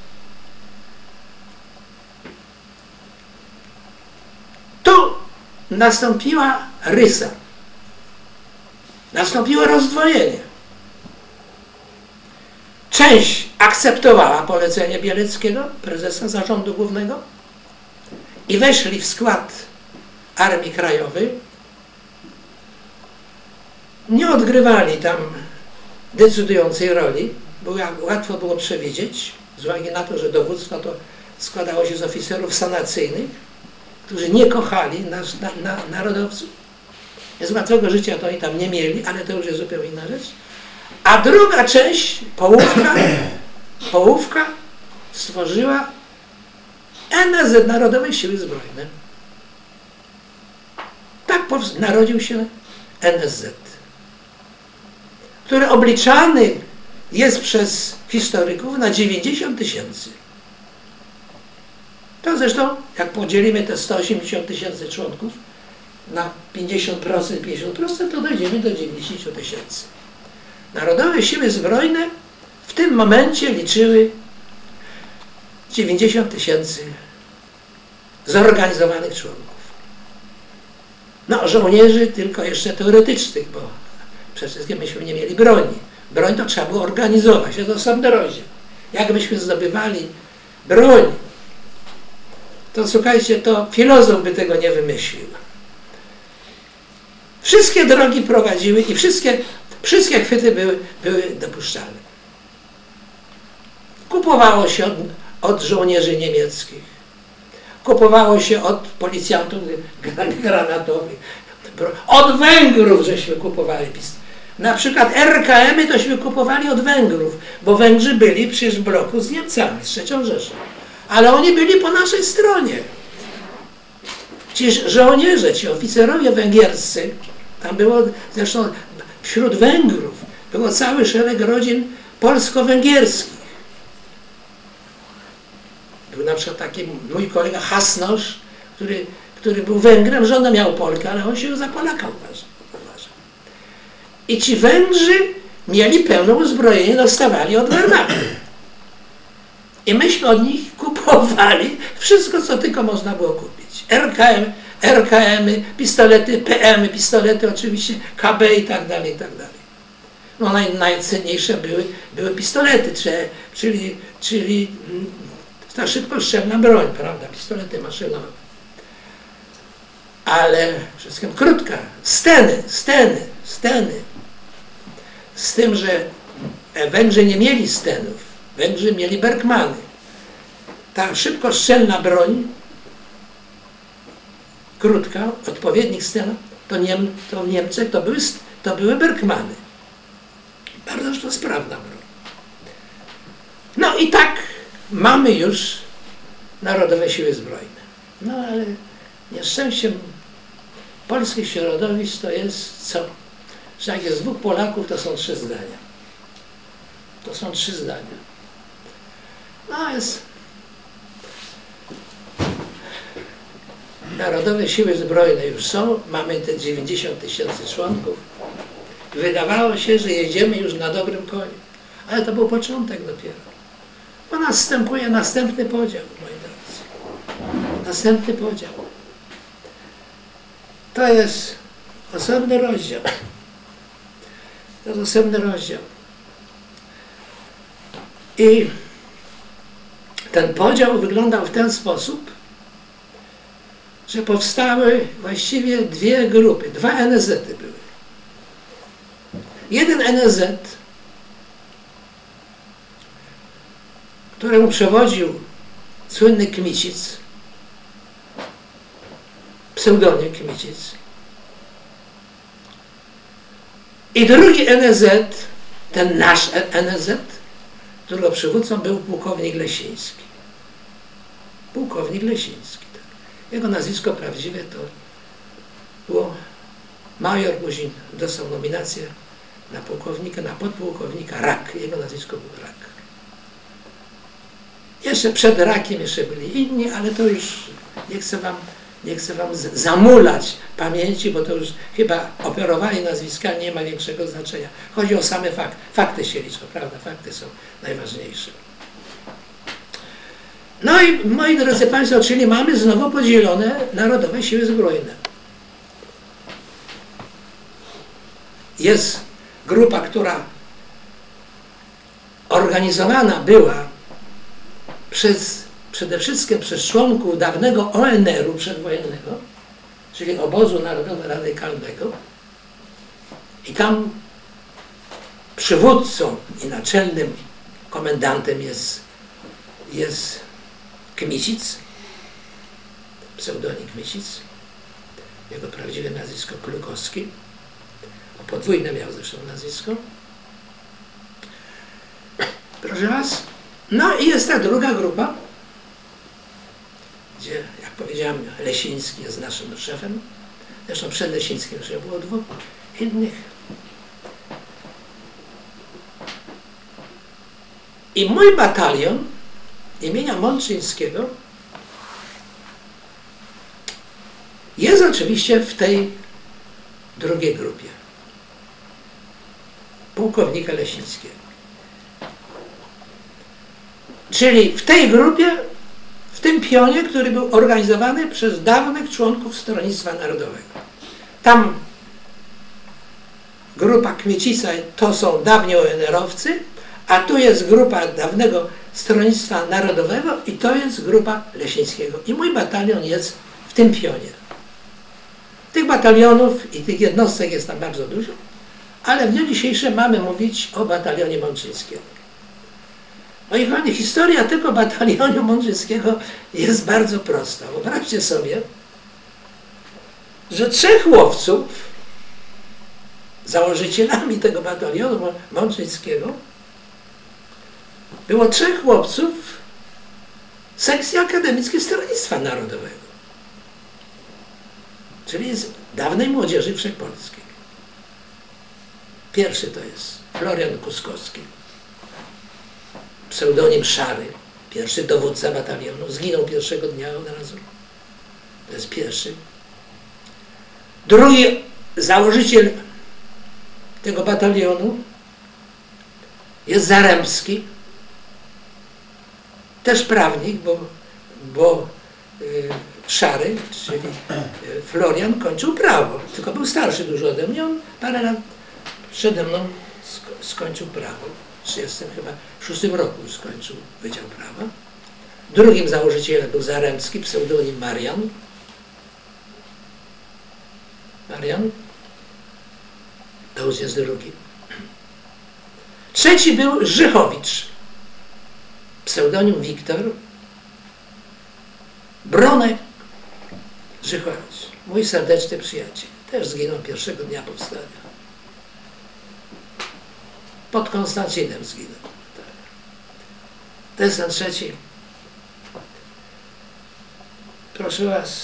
Tu nastąpiła rysa. Nastąpiło rozdwojenie. Część akceptowała polecenie Bieleckiego, prezesa Zarządu Głównego, i weszli w skład Armii Krajowej. Nie odgrywali tam decydującej roli, bo łatwo było przewidzieć, z uwagi na to, że dowództwo to składało się z oficerów sanacyjnych, którzy nie kochali narodowców. Z łatwego życia to oni tam nie mieli, ale to już jest zupełnie inna rzecz. A druga część, połówka stworzyła NSZ, Narodowe Siły Zbrojne. Tak narodził się NSZ, który obliczany jest przez historyków na 90 000. To zresztą, jak podzielimy te 180 000 członków na 50%, 50%, to dojdziemy do 90 000. Narodowe Siły Zbrojne w tym momencie liczyły 90 000 zorganizowanych członków. No, żołnierzy tylko jeszcze teoretycznych, bo przede wszystkim myśmy nie mieli broni. Broń to trzeba było organizować, to jest osobny rozdział. Jakbyśmy zdobywali broń, to słuchajcie, to filozof by tego nie wymyślił. Wszystkie drogi prowadziły i wszystkie chwyty były dopuszczalne. Kupowało się od żołnierzy niemieckich, kupowało się od policjantów granatowych, od Węgrów żeśmy kupowali pistolet. Na przykład RKM-y tośmy kupowali od Węgrów, bo Węgrzy byli przecież w bloku z Niemcami, z III Rzeszą. Ale oni byli po naszej stronie. Przecież żołnierze, ci oficerowie węgierscy, tam było zresztą wśród Węgrów, było cały szereg rodzin polsko-węgierskich. Był na przykład taki mój kolega Hasnosz, który był Węgrem, żona miał Polkę, ale on się za Polaka uważał. I ci Węgrzy mieli pełne uzbrojenie, dostawali od Wehrmachtu. I myśmy od nich kupowali wszystko, co tylko można było kupić. RKM-y, pistolety, PM-y, pistolety oczywiście, KB i tak dalej, i tak dalej. No najcenniejsze były pistolety, czyli ta szybkostrzelna broń, prawda, pistolety maszynowe. Ale wszystkim krótka, steny. Z tym, że Węgrzy nie mieli stenów, Węgrzy mieli Berkmany. Ta szybkostrzelna broń, krótka, odpowiednich stenów, to w Niemczech to były Berkmany. Bardzo zresztą sprawna broń. No i tak mamy już Narodowe Siły Zbrojne. No ale nieszczęściem polskich środowisk to jest co? Że jak jest 2 Polaków, to są 3 zdania. To są 3 zdania. No jest Narodowe Siły Zbrojne już są, mamy te 90 000 członków. Wydawało się, że jedziemy już na dobrym koniu. Ale to był początek dopiero. Bo następuje następny podział, moi drodzy. Następny podział. To jest osobny rozdział. To jest osobny rozdział. I ten podział wyglądał w ten sposób, że powstały właściwie 2 grupy, 2 NSZ-y były. Jeden NSZ, któremu przewodził słynny Kmicic, pseudonim Kmicic. I drugi NSZ, ten nasz NSZ, którego przywódcą był pułkownik Lesiński. Pułkownik Lesiński. Tak. Jego nazwisko prawdziwe to było major, później dostał nominację na pułkownika, na podpułkownika Rak. Jego nazwisko było Rak. Jeszcze przed Rakiem jeszcze byli inni, ale to już nie chcę wam zamulać pamięci, bo to już chyba operowanie nazwiskami nie ma większego znaczenia. Chodzi o same fakty się liczą, prawda? Fakty są najważniejsze. No i moi drodzy Państwo, czyli mamy znowu podzielone Narodowe Siły Zbrojne. Jest grupa, która organizowana była przede wszystkim przez członków dawnego ONR-u przedwojennego, czyli Obozu Narodowo-Radykalnego, i tam przywódcą i naczelnym komendantem jest Kmicic, pseudonim Kmicic, jego prawdziwe nazwisko Klukowski, podwójne miał zresztą nazwisko. Proszę Was, no i jest ta druga grupa, gdzie, jak powiedziałem, Lesiński jest naszym szefem. Zresztą przed Lesińskim jeszcze było dwóch innych. I mój batalion imienia Mączyńskiego jest oczywiście w tej drugiej grupie. Pułkownika Lesińskiego. Czyli w tej grupie, w tym pionie, który był organizowany przez dawnych członków Stronnictwa Narodowego. Tam grupa Kmicica to są dawni ONR-owcy, a tu jest grupa dawnego Stronnictwa Narodowego i to jest grupa Lesińskiego. I mój batalion jest w tym pionie. Tych batalionów i tych jednostek jest tam bardzo dużo, ale w dniu dzisiejszym mamy mówić o batalionie Mączyńskiego. Moi kochani, historia tego batalionu Mączyńskiego jest bardzo prosta. Wyobraźcie sobie, że 3 chłopców, założycielami tego batalionu Mączyńskiego, było 3 chłopców sekcji akademickiej Stronnictwa Narodowego, czyli z dawnej młodzieży wszechpolskiej. Pierwszy to jest Florian Kuskowski, pseudonim Szary, pierwszy dowódca batalionu, zginął pierwszego dnia od razu. To jest pierwszy. Drugi założyciel tego batalionu jest Zaremski, też prawnik, bo Szary, czyli Florian, kończył prawo, tylko był starszy dużo ode mnie, on parę lat przede mną skończył prawo. W 1936 roku już skończył Wydział Prawa. Drugim założycielem był Zaremski, pseudonim Marian. Marian. To już jest drugi. Trzeci był Żychowicz, pseudonim Wiktor. Bronek Żychowicz, mój serdeczny przyjaciel. Też zginął pierwszego dnia powstania. Pod Konstancinem zginął. Tak. To jest ten trzeci. Proszę Was.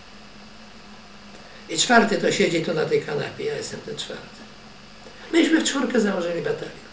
I czwarty to siedzi tu na tej kanapie. Ja jestem ten czwarty. Myśmy w 4 założyli batalion.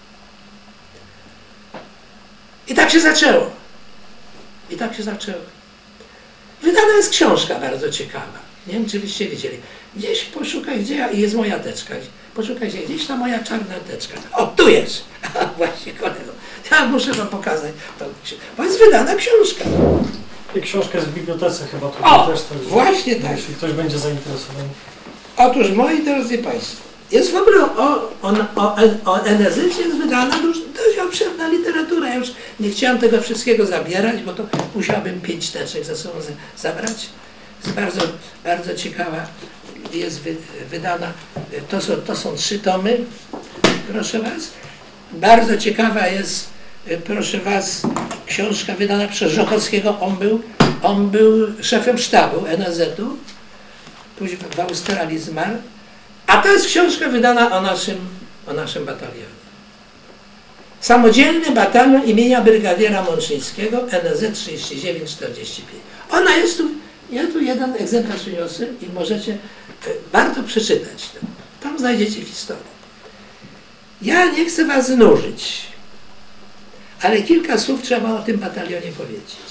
I tak się zaczęło. I tak się zaczęło. Wydana jest książka bardzo ciekawa. Nie wiem, czy byście widzieli. Gdzieś poszukaj, gdzie jest moja teczka. Poszukajcie, gdzieś ta moja czarna teczka. O, tu jest! A, właśnie, kolego. Ja muszę wam pokazać. Bo jest wydana książka. I książka jest w bibliotece chyba. O, też tak, właśnie tak. Jeśli ktoś będzie zainteresowany. Otóż, moi drodzy Państwo, jest w ogóle o NSZ jest wydana dość obszerna literatura. Ja już nie chciałem tego wszystkiego zabierać, bo to musiałbym 5 teczek ze sobą zabrać. Jest bardzo ciekawa, jest wydana, to są 3 tomy, proszę Was. Bardzo ciekawa jest, proszę Was, książka wydana przez Żochowskiego. On był szefem sztabu NSZ-u, później w Australii zmarł, a to jest książka wydana o naszym batalionie. Samodzielny batalion imienia brygadiera Mączyńskiego, NZ 3945. Ona jest tu, ja tu jeden egzemplarz przyniosłem i możecie, warto przeczytać to. Tam znajdziecie historię. Ja nie chcę was znużyć, ale kilka słów trzeba o tym batalionie powiedzieć.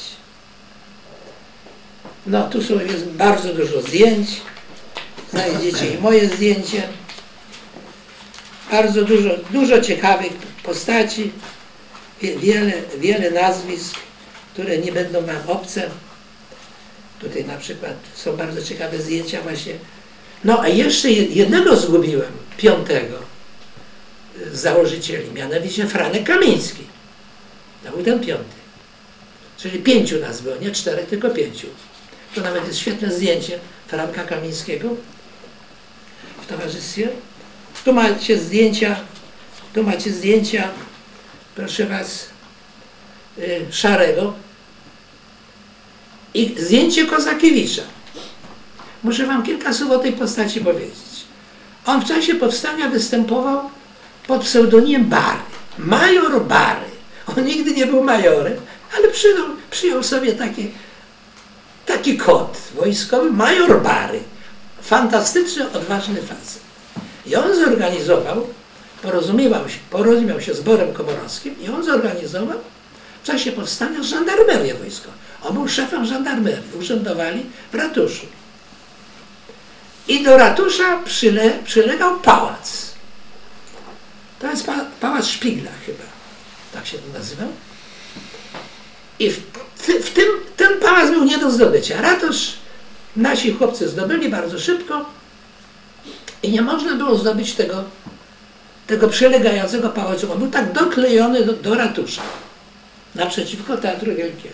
No, tu jest bardzo dużo zdjęć. Znajdziecie i moje zdjęcie. Bardzo dużo ciekawych postaci. Wiele nazwisk, które nie będą wam obce. Tutaj na przykład są bardzo ciekawe zdjęcia właśnie. No, a jeszcze jednego zgubiłem, 5. z założycieli, mianowicie Franek Kamiński. To był ten 5. Czyli 5 nas było, nie 4, tylko 5. To nawet jest świetne zdjęcie Franka Kamińskiego w towarzystwie. Tu macie zdjęcia, proszę was, Szarego i zdjęcie Kozakiewicza. Muszę wam kilka słów o tej postaci powiedzieć. On w czasie powstania występował pod pseudonimem Bary. Major Bary. On nigdy nie był majorem, ale przyjął sobie taki kod wojskowy, major Bary. Fantastyczny, odważny facet. I on zorganizował, porozumiał się z Borem Komorowskim i on zorganizował w czasie powstania żandarmerię wojskową. On był szefem żandarmerii, urzędowali w ratuszu. I do ratusza przylegał pałac. To jest pałac Szpigla chyba, tak się to nazywał. I ten pałac był nie do zdobycia. Ratusz nasi chłopcy zdobyli bardzo szybko i nie można było zdobyć tego przylegającego pałacu. On był tak doklejony do ratusza, naprzeciwko Teatru Wielkiego.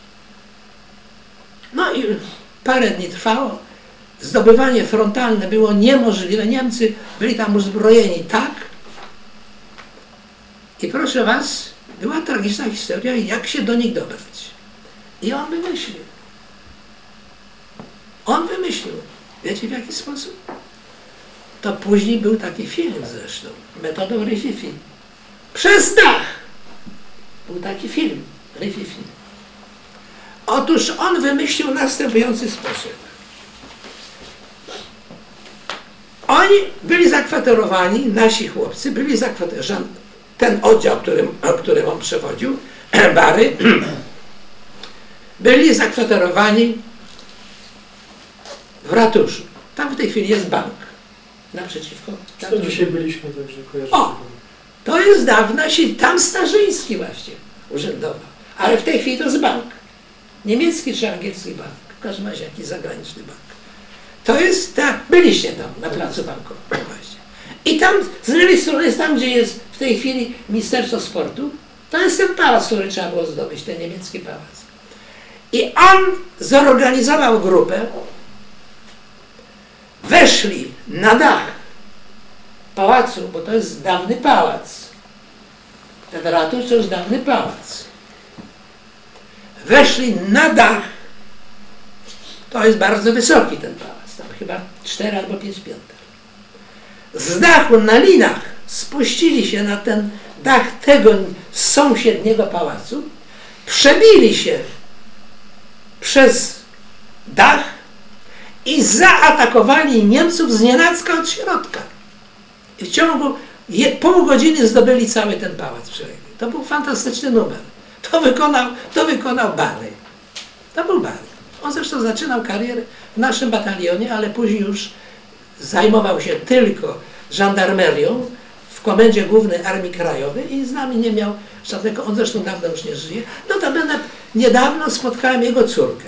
No i parę dni trwało. Zdobywanie frontalne było niemożliwe. Niemcy byli tam uzbrojeni tak. I proszę was, była tragiczna historia, jak się do nich dobrać. I on wymyślił. Wiecie w jaki sposób? To później był taki film zresztą, metodą Rififi. Przez dach! Był taki film, Rififi. Otóż on wymyślił następujący sposób. Oni byli zakwaterowani, nasi chłopcy byli zakwaterowani, ten oddział, którym on przewodził, Bary, byli zakwaterowani w ratuszu. Tam w tej chwili jest bank. Naprzeciwko. To dzisiaj byliśmy, także kojarzymy. O! To jest dawna, tam Starzyński właśnie urzędował. Ale w tej chwili to jest bank. Niemiecki czy angielski bank. W każdym razie jakiś zagraniczny bank. To jest, tak, byliście tam na placu bankowym właśnie. I tam z lewej strony jest tam, gdzie jest w tej chwili Ministerstwo Sportu. To jest ten pałac, który trzeba było zdobyć, ten niemiecki pałac. I on zorganizował grupę. Weszli na dach pałacu, bo to jest dawny pałac. Ten ratusz to jest dawny pałac. Weszli na dach. To jest bardzo wysoki ten pałac. Tam chyba 4 albo 5 pięter. Z dachu na linach spuścili się na ten dach tego sąsiedniego pałacu. Przebili się przez dach i zaatakowali Niemców znienacka od środka. I w ciągu pół godziny zdobyli cały ten pałac przyległy. To był fantastyczny numer. To wykonał Bary. To był Bary. On zresztą zaczynał karierę w naszym batalionie, ale później już zajmował się tylko żandarmerią w Komendzie Głównej Armii Krajowej i z nami nie miał żadnego, on zresztą dawno już nie żyje. Notabene niedawno spotkałem jego córkę,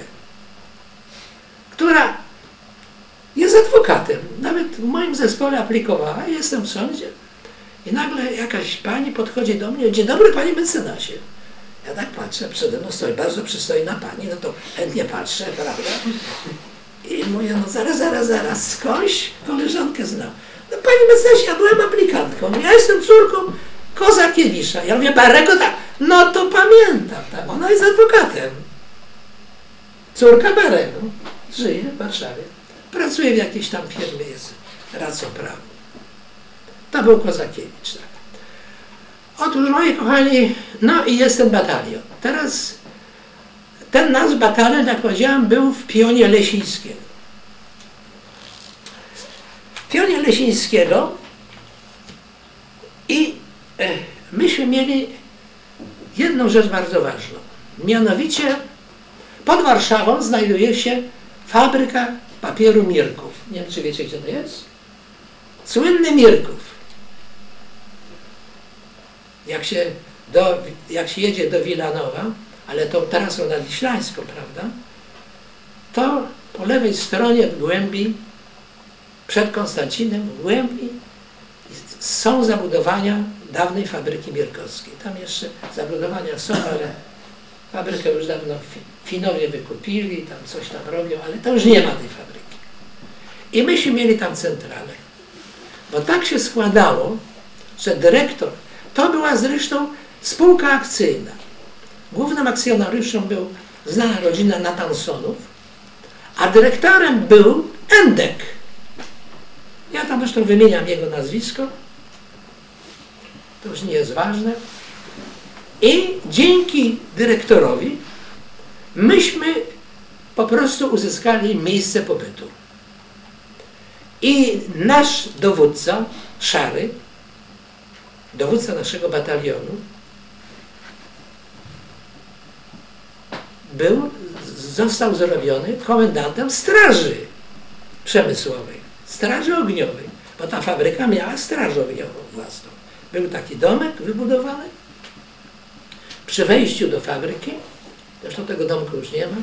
która jest adwokatem. Nawet w moim zespole aplikowała, jestem w sądzie i nagle jakaś pani podchodzi do mnie: dzień dobry panie mecenasie. Ja tak patrzę, przede mną stoi bardzo przystojna pani, no to chętnie patrzę, prawda? I mówię: no zaraz, skądś koleżankę znam. No pani mecenasie, ja byłem aplikantką, ja jestem córką Kozakiewicza. Ja mówię: Barego, tak, no to pamiętam, tak, ona jest adwokatem. Córka Barego, żyje w Warszawie. Pracuje w jakiejś tam firmie, jest radcą prawnym. To był Kozakiewicz. Tak. Otóż, moi kochani, no i jest ten batalion. Teraz ten nasz batalion, jak powiedziałem, był w pionie Lesińskiego. W pionie Lesińskiego i myśmy mieli jedną rzecz bardzo ważną. Mianowicie pod Warszawą znajduje się fabryka papieru Mirków. Nie wiem, czy wiecie, gdzie to jest? Słynny Mirków. Jak się jedzie do Wilanowa, ale tą trasą nadwiślańską, prawda, to po lewej stronie w głębi, przed Konstancinem, w głębi są zabudowania dawnej fabryki mirkowskiej. Tam jeszcze zabudowania są, ale fabrykę już dawno Finowie wykupili, tam coś tam robią, ale to już nie ma tej fabryki. I myśmy mieli tam centralę. Bo tak się składało, że dyrektor, to była zresztą spółka akcyjna. Głównym akcjonariuszem był znana rodzina Natansonów, a dyrektorem był Endek. Ja tam zresztą wymieniam jego nazwisko, to już nie jest ważne. I dzięki dyrektorowi myśmy po prostu uzyskali miejsce pobytu. I nasz dowódca, Szary, dowódca naszego batalionu, został zrobiony komendantem straży przemysłowej, straży ogniowej, bo ta fabryka miała straż ogniową własną. Był taki domek wybudowany przy wejściu do fabryki, zresztą tego domku już nie ma,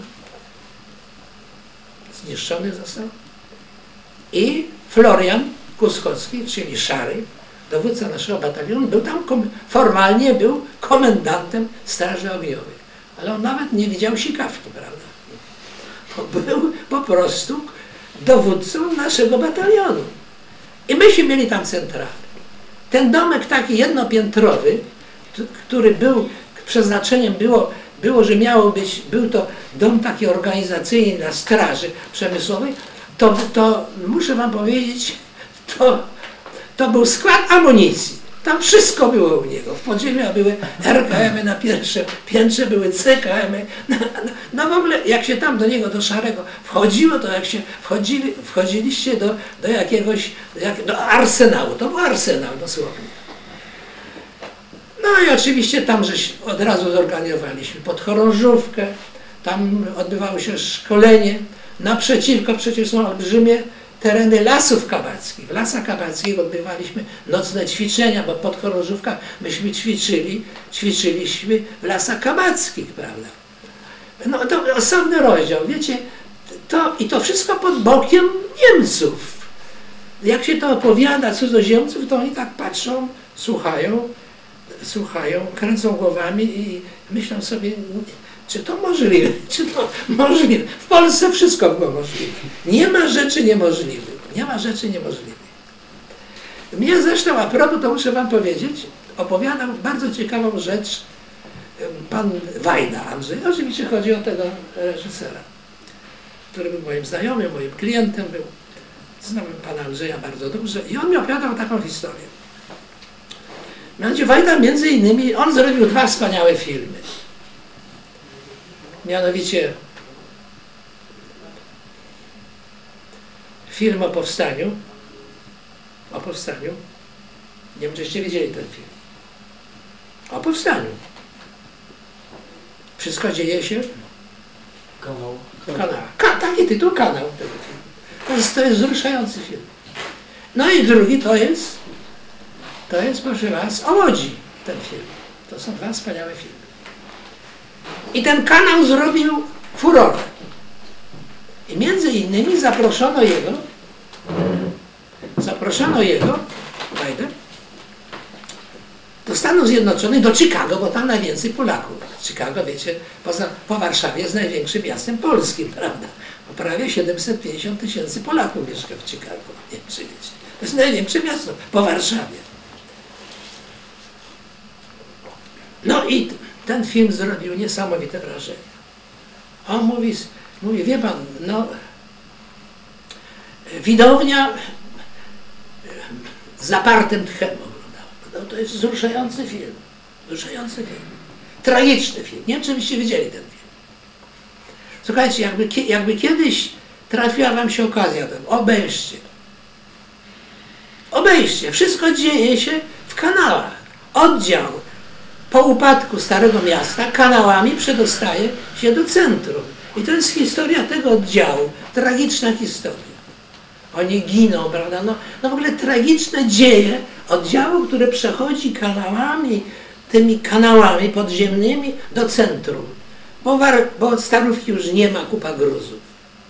zniszczony został. I Florian Kuskowski, czyli Szary, dowódca naszego batalionu, był tam formalnie był komendantem straży ogniowej. Ale on nawet nie widział sikawki, prawda? Był po prostu dowódcą naszego batalionu. I myśmy mieli tam centralę. Ten domek taki jednopiętrowy, który był, przeznaczeniem było, że był to dom taki organizacyjny dla straży przemysłowej, to muszę wam powiedzieć, to był skład amunicji. Tam wszystko było u niego. W podziemiach były RKM-y na pierwszym piętrze, były CKM-y. No w ogóle, jak się tam do niego, do Szarego wchodziło, to jak się wchodziliście do jakiegoś, do arsenału. To był arsenał dosłownie. No i oczywiście tam od razu zorganizowaliśmy podchorążówkę. Tam odbywało się szkolenie. Naprzeciwko przecież są olbrzymie tereny lasów kabackich. W lasach kabackich odbywaliśmy nocne ćwiczenia, bo pod chorążówkach myśmy ćwiczyliśmy w lasach kabackich, prawda? No to osobny rozdział, wiecie, to wszystko pod bokiem Niemców. Jak się to opowiada cudzoziemców, to oni tak patrzą, słuchają, kręcą głowami i myślą sobie, czy to możliwe, czy to możliwe. W Polsce wszystko było możliwe. Nie ma rzeczy niemożliwych. Nie ma rzeczy niemożliwych. Mnie zresztą, a propos, to muszę wam powiedzieć, opowiadał bardzo ciekawą rzecz pan Wajda Andrzej. Oczywiście chodzi o tego reżysera, który był moim znajomym, moim klientem był. Znałem pana Andrzeja bardzo dobrze i on mi opowiadał taką historię. Mianowicie Wajda między innymi, on zrobił 2 wspaniałe filmy. Mianowicie film o powstaniu, nie wiem, czyście widzieli ten film, o powstaniu. Wszystko dzieje się Kanał. Taki tytuł, Kanał tego filmu. To jest wzruszający film. No i drugi to jest, proszę was, o Łodzi ten film. To są 2 wspaniałe filmy. I ten Kanał zrobił furorę. I między innymi zaproszono jego do Stanów Zjednoczonych, do Chicago, bo tam najwięcej Polaków. Chicago, wiecie, po Warszawie jest największym miastem polskim, prawda? Bo prawie 750 000 Polaków mieszka w Chicago. Nie wiem, czy wiecie. To jest największe miasto po Warszawie. No i ten film zrobił niesamowite wrażenie. On mówi, wie pan, no Widownia z zapartym tchem oglądała. No, to jest wzruszający film. Wzruszający film. Tragiczny film. Nie wiem, czy byście widzieli ten film. Słuchajcie, jakby kiedyś trafiła wam się okazja, to obejrzcie. Obejrzcie. Wszystko dzieje się w kanałach. Oddział po upadku Starego Miasta kanałami przedostaje się do centrum. I to jest historia tego oddziału. Tragiczna historia. Oni giną, prawda? No w ogóle tragiczne dzieje oddziału, który przechodzi kanałami, tymi kanałami podziemnymi do centrum. Bo Starówki już nie ma, kupa gruzów.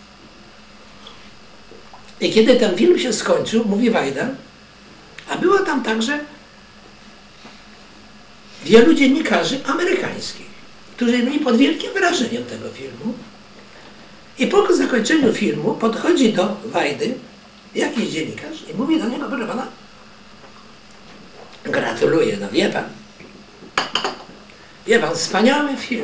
I kiedy ten film się skończył, mówi Wajda, a było tam także wielu dziennikarzy amerykańskich, którzy byli pod wielkim wrażeniem tego filmu. I po zakończeniu filmu podchodzi do Wajdy jakiś dziennikarz i mówi do niego, proszę pana, gratuluję, no wie pan, wspaniały film,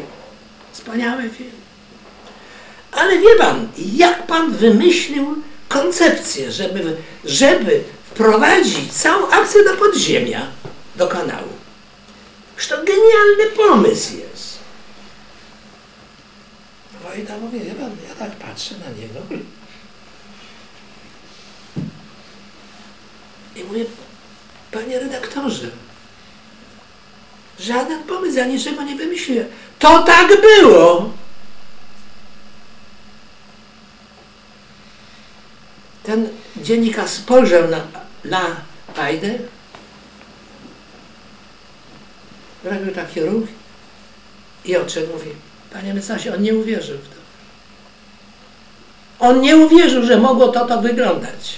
ale wie pan, jak pan wymyślił koncepcję, żeby wprowadzić całą akcję do podziemia, do kanału. Już to genialny pomysł jest. Wojda mówi, wie pan, ja tak patrzę na niego i mówię, panie redaktorze, żaden pomysł, ja niczego nie wymyśliłem. To tak było! Ten dziennikarz spojrzał na Wajdę, robił taki ruch i oczy mówi, panie mecenasie, on nie uwierzył w to. On nie uwierzył, że mogło to tak wyglądać.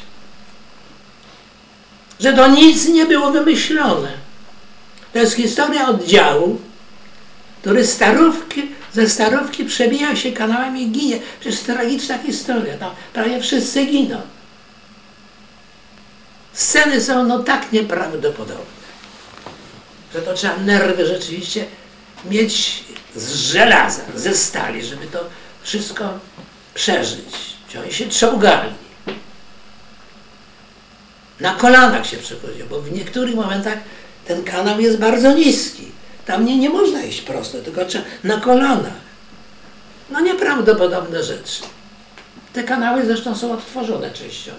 Że to nic nie było wymyślone. To jest historia oddziału, który ze Starówki przebija się kanałami i ginie. Przecież tragiczna historia. Tam prawie wszyscy giną. Sceny są tak nieprawdopodobne, że to trzeba nerwy rzeczywiście mieć z żelaza, ze stali, żeby to wszystko przeżyć. Oni się czołgali. Na kolanach się przechodziło, bo w niektórych momentach ten kanał jest bardzo niski. Tam nie można iść prosto, tylko trzeba na kolanach. No nieprawdopodobne rzeczy. Te kanały zresztą są odtworzone częściowo.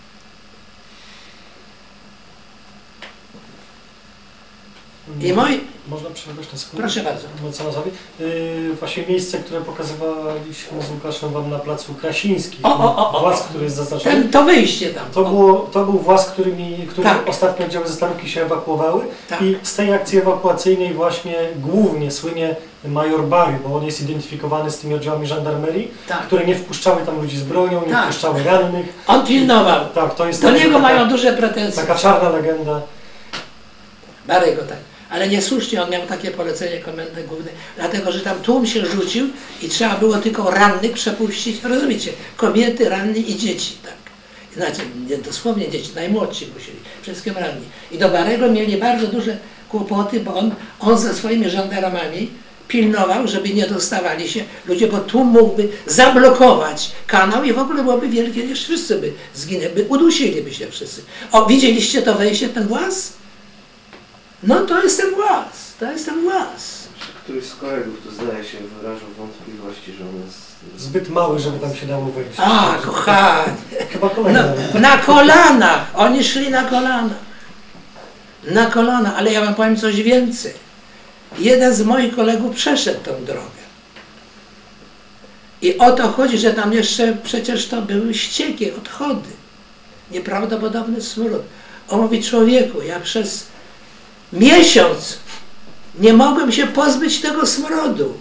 I Można przerwać na sekundę? Proszę bardzo. Mecenasowi. Właśnie miejsce, które pokazywaliśmy z Łukaszem wam na placu Krasiński. Właz, który jest zaznaczony. To wyjście tam. To był właz, który tak. Ostatnio oddziały ze Starówki się ewakuowały. Tak. I z tej akcji ewakuacyjnej właśnie głównie słynie major Bary, bo on jest identyfikowany z tymi oddziałami żandarmerii, tak. które nie wpuszczały tam ludzi z bronią, nie tak. wpuszczały rannych. On pilnował. Tak, to jest do niego mają duże pretensje. Taka czarna legenda. Barego tak. Ale niesłusznie on miał takie polecenie Komendy Głównej, dlatego że tam tłum się rzucił i trzeba było tylko rannych przepuścić, rozumiecie, kobiety, ranni i dzieci, tak. Znaczy, nie dosłownie dzieci, najmłodsi musieli, wszystkim ranni. I do Barego mieli bardzo duże kłopoty, bo on ze swoimi żandarmami pilnował, żeby nie dostawali się ludzie, bo tłum mógłby zablokować kanał i w ogóle byłoby wielkie, niż wszyscy by zginęli, udusiliby się wszyscy. O, widzieliście to wejście, ten właz? No to jest ten właz. Któryś z kolegów to zdaje się wyrażał wątpliwości, że on jest zbyt mały, żeby tam się dało wejść. A, kochani. Chyba kolejny. Na kolanach. Oni szli na kolanach. Na kolanach, ale ja wam powiem coś więcej. Jeden z moich kolegów przeszedł tą drogę. I o to chodzi, że tam jeszcze przecież to były ścieki, odchody. Nieprawdopodobny smród. On mówi, człowieku, ja przez miesiąc nie mogłem się pozbyć tego smrodu.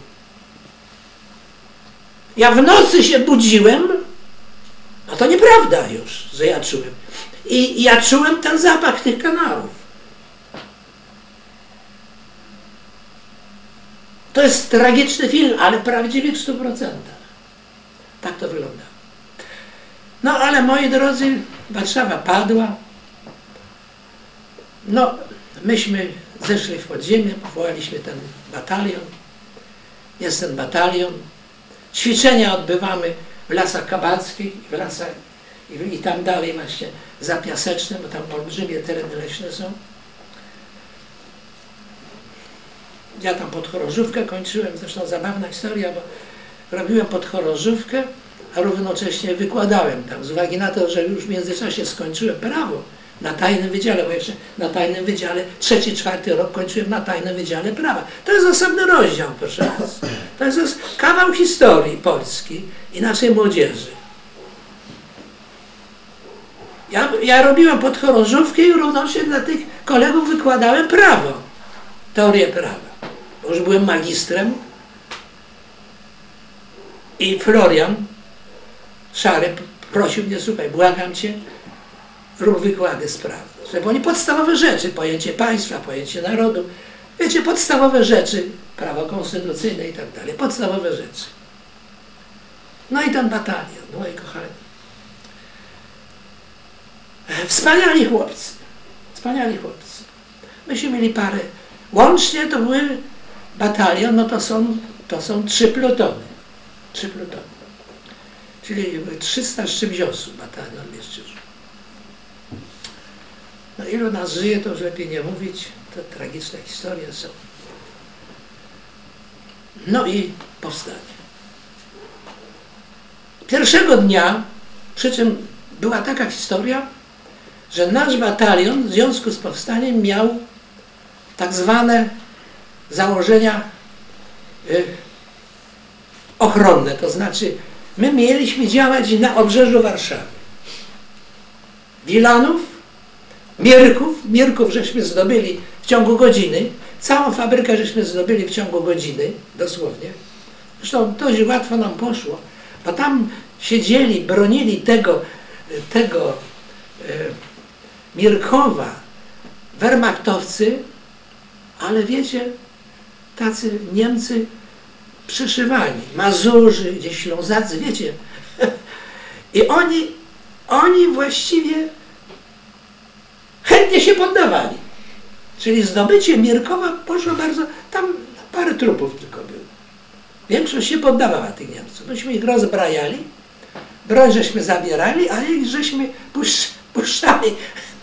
Ja w nocy się budziłem, a to nieprawda już, że ja czułem. I ja czułem ten zapach tych kanałów. To jest tragiczny film, ale prawdziwy w 100%. Tak to wygląda. No ale moi drodzy, Warszawa padła. No, myśmy zeszli w podziemie, powołaliśmy ten batalion. Jest ten batalion. Ćwiczenia odbywamy w Lasach Kabackich, w Lasach i tam dalej właśnie za Piasecznem, bo tam olbrzymie tereny leśne są. Ja tam podchorążówkę kończyłem, zresztą zabawna historia, bo robiłem podchorążówkę, a równocześnie wykładałem tam, z uwagi na to, że już w międzyczasie skończyłem prawo na tajnym wydziale, bo jeszcze na tajnym wydziale, 3., 4. rok kończyłem na tajnym wydziale prawa. To jest osobny rozdział, proszę was. To jest kawał historii Polski i naszej młodzieży. Ja robiłem podchorążówkę i równocześnie dla tych kolegów wykładałem prawo, teorię prawa. Bo już byłem magistrem i Florian Szary prosił mnie, słuchaj, błagam cię, rób wykłady z prawa. Żeby oni podstawowe rzeczy, pojęcie państwa, pojęcie narodu, wiecie, podstawowe rzeczy, prawo konstytucyjne i tak dalej, podstawowe rzeczy. No i ten batalion, moi kochani. Wspaniali chłopcy, wspaniali chłopcy. Myśmy mieli parę, łącznie to były batalion, no to są 3 plutony. 3 plutony. Czyli 300 z czymś osób batalion mieścił. No ilu nas żyje, to już lepiej nie mówić, to tragiczne historie są. No i powstanie. Pierwszego dnia, przy czym była taka historia, że nasz batalion w związku z powstaniem miał tak zwane założenia ochronne, to znaczy my mieliśmy działać na obrzeżu Warszawy. Wilanów, Mierków żeśmy zdobyli w ciągu godziny, całą fabrykę żeśmy zdobyli w ciągu godziny, dosłownie. Zresztą dość łatwo nam poszło, bo tam siedzieli, bronili tego Mierkowa wermachtowcy, ale wiecie, tacy Niemcy przyszywani, Mazurzy, gdzieś Ślązacy, wiecie. I oni właściwie chętnie się poddawali. Czyli zdobycie Mierkowa poszło bardzo, tam parę trupów tylko było. Większość się poddawała tych Niemców. Myśmy ich rozbrajali, broń żeśmy zabierali, a ich żeśmy puszczali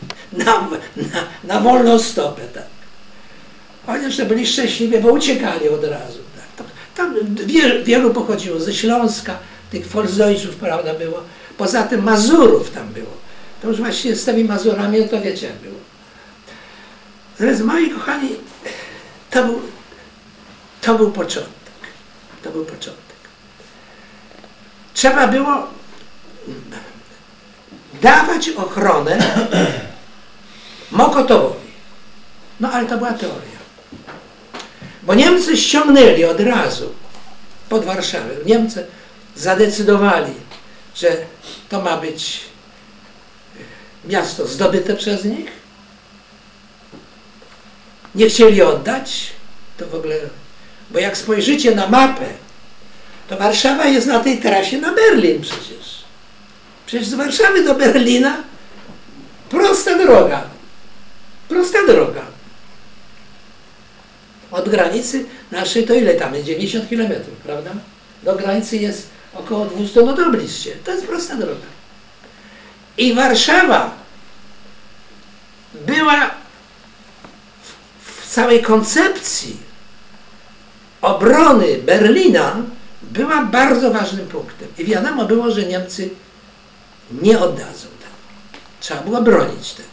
na wolną stopę. Tak. Oni jeszcze byli szczęśliwi, bo uciekali od razu. Tak. Tam wielu pochodziło ze Śląska, tych Volksdeutschów, prawda, było. Poza tym Mazurów tam było. To już właśnie z tymi Mazurami, to wiecie jak było. Więc moi kochani, to był początek. To był początek. Trzeba było dawać ochronę Mokotowowi. No ale to była teoria. Bo Niemcy ściągnęli od razu pod Warszawę. Niemcy zadecydowali, że to ma być miasto zdobyte przez nich. Nie chcieli oddać. To w ogóle, bo jak spojrzycie na mapę, to Warszawa jest na tej trasie na Berlin przecież. Przecież z Warszawy do Berlina prosta droga. Prosta droga. Od granicy naszej to ile tam jest? 90 km, prawda? Do granicy jest około 200, no to bliższe. To jest prosta droga. I Warszawa była w całej koncepcji obrony Berlina była bardzo ważnym punktem. I wiadomo było, że Niemcy nie oddadzą tego. Trzeba było bronić tego.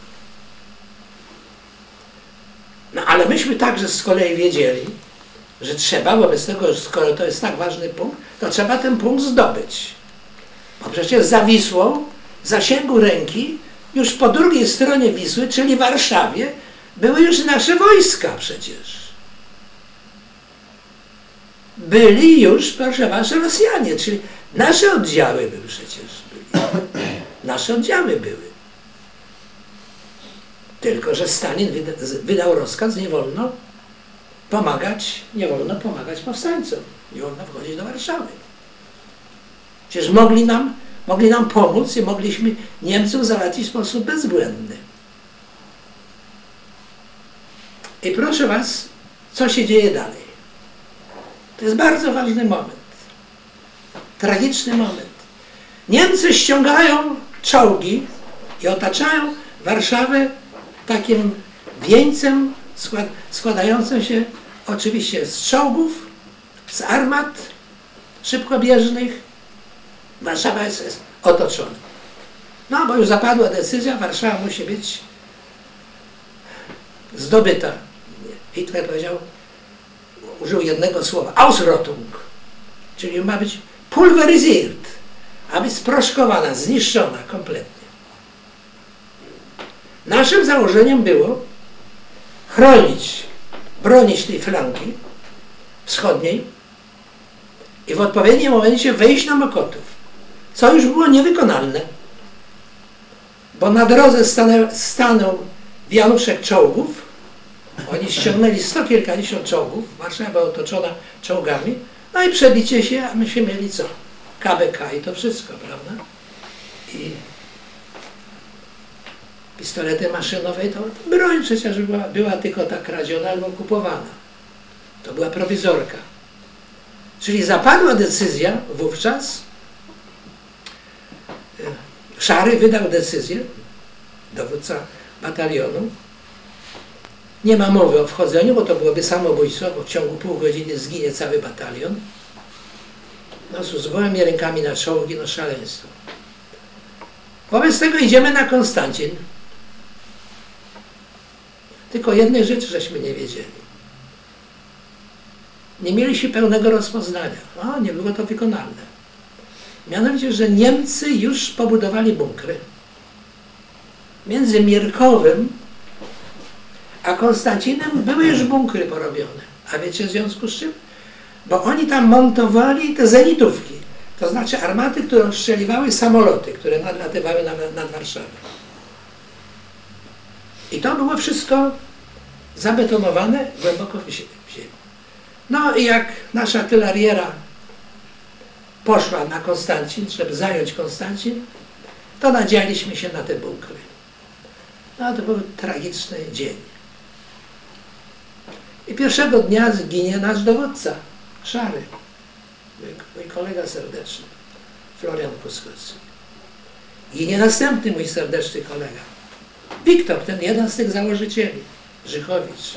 No ale myśmy także z kolei wiedzieli, że trzeba, wobec tego, że skoro to jest tak ważny punkt, to trzeba ten punkt zdobyć. Bo przecież za Wisłą, w zasięgu ręki, już po drugiej stronie Wisły, czyli w Warszawie, były już nasze wojska przecież. Byli już, proszę was, Rosjanie, czyli nasze oddziały były przecież. Nasze oddziały były. Tylko że Stalin wydał rozkaz, nie wolno pomagać powstańcom. Nie wolno wchodzić do Warszawy. Przecież mogli nam pomóc i mogliśmy Niemców załatwić w sposób bezbłędny. I proszę was, co się dzieje dalej? To jest bardzo ważny moment. Tragiczny moment. Niemcy ściągają czołgi i otaczają Warszawę takim wieńcem składającym się oczywiście z czołgów, z armat szybkobieżnych. Warszawa jest otoczona. No bo już zapadła decyzja, Warszawa musi być zdobyta. Hitler powiedział, użył jednego słowa, Ausrottung, czyli ma być pulveryziert, a być sproszkowana, zniszczona kompletnie. Naszym założeniem było chronić, bronić tej flanki wschodniej i w odpowiednim momencie wejść na Mokotów, co już było niewykonalne, bo na drodze stanął wianuszek czołgów. Oni ściągnęli 100 kilkadziesiąt czołgów, Warszawa była otoczona czołgami, no i przebicie się, a myśmy mieli co? KBK i to wszystko, prawda? I pistolety maszynowe, to broń przecież była tylko ta kradziona albo kupowana. To była prowizorka. Czyli zapadła decyzja wówczas, Szary wydał decyzję, dowódca batalionu, nie ma mowy o wchodzeniu, bo to byłoby samobójstwo, bo w ciągu pół godziny zginie cały batalion. No z gołymi rękami na czołgi, no szaleństwo. Wobec tego idziemy na Konstancin. Tylko jednej rzeczy żeśmy nie wiedzieli. Nie mieliśmy pełnego rozpoznania. No, nie było to wykonalne. Mianowicie, że Niemcy już pobudowali bunkry. Między Mierkowem a Konstancinem były już bunkry porobione. A wiecie w związku z czym? Bo oni tam montowali te zenitówki. To znaczy armaty, które ostrzeliwały samoloty, które nadlatywały nad Warszawą. I to było wszystko zabetonowane głęboko w ziemi. No i jak nasza artyleriera poszła na Konstancin, żeby zająć Konstancin, to nadzialiśmy się na te bunkry. No to był tragiczny dzień. I pierwszego dnia zginie nasz dowódca, Szary, mój kolega serdeczny, Florian Kuskowski. Ginie następny mój serdeczny kolega, Wiktor, ten jeden z tych założycieli, Żychowicz.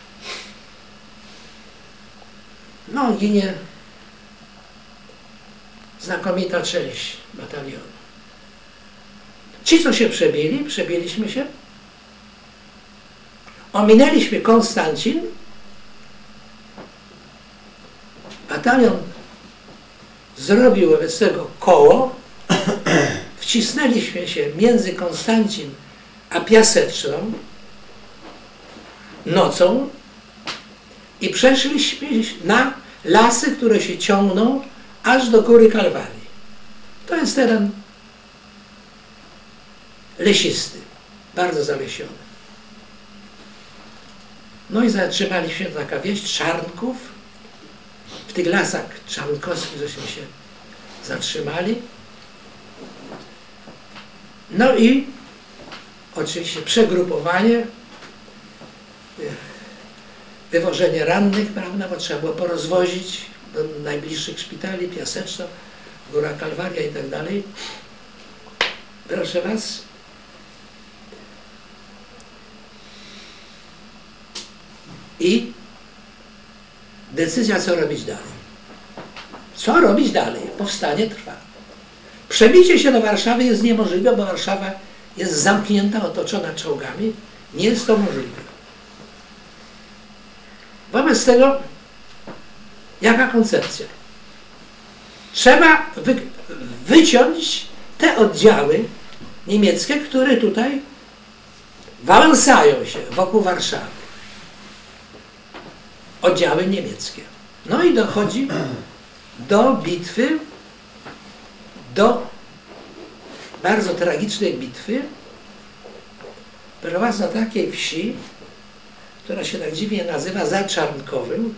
No, ginie znakomita część batalionu. Ci, co się przebiliśmy się, ominęliśmy Konstancin, batalion zrobił wobec tego koło, wcisnęliśmy się między Konstancin a Piaseczną nocą i przeszliśmy na lasy, które się ciągną aż do Góry Kalwarii. To jest teren lesisty, bardzo zalesiony. No i zatrzymaliśmy się, taka wieś, Czarnków. W tych lasach czarnkowskich żeśmy się zatrzymali. No i oczywiście przegrupowanie, wywożenie rannych, prawda, bo trzeba było porozwozić do najbliższych szpitali, Piaseczno, Góra Kalwaria i tak dalej. Proszę was. I decyzja, co robić dalej. Co robić dalej? Powstanie trwa. Przebicie się do Warszawy jest niemożliwe, bo Warszawa jest zamknięta, otoczona czołgami. Nie jest to możliwe. Wobec tego, jaka koncepcja? Trzeba wyciąć te oddziały niemieckie, które tutaj wałęsają się wokół Warszawy. Oddziały niemieckie. No i dochodzi do bitwy, do bardzo tragicznej bitwy, prowadząc na takiej wsi, która się tak dziwnie nazywa, za Czarnkowym.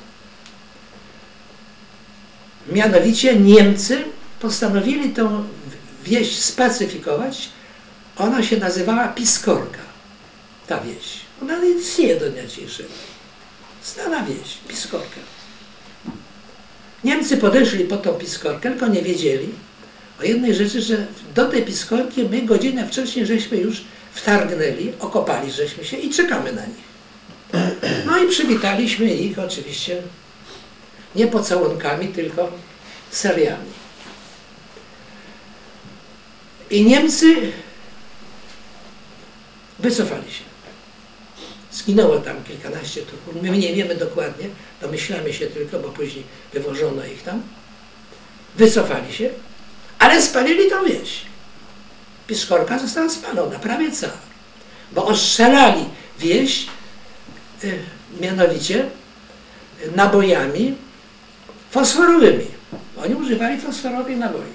Mianowicie Niemcy postanowili tą wieś spacyfikować. Ona się nazywała Piskorka, ta wieś. Ona istnieje do dnia dzisiejszego. Znana wieś, Piskorka. Niemcy podeszli pod tą Piskorkę, tylko nie wiedzieli, o jednej rzeczy, że do tej Piskorki my godzinę wcześniej żeśmy już wtargnęli, okopali żeśmy się i czekamy na nich. No i przywitaliśmy ich oczywiście nie pocałunkami, tylko seriami. I Niemcy wycofali się. Zginęło tam kilkanaście Turków. My nie wiemy dokładnie, domyślamy się tylko, bo później wywożono ich tam. Wycofali się, ale spalili tą wieś. Piskorka została spalona, prawie cała. Bo ostrzelali wieś, mianowicie nabojami fosforowymi. Oni używali fosforowych naboi.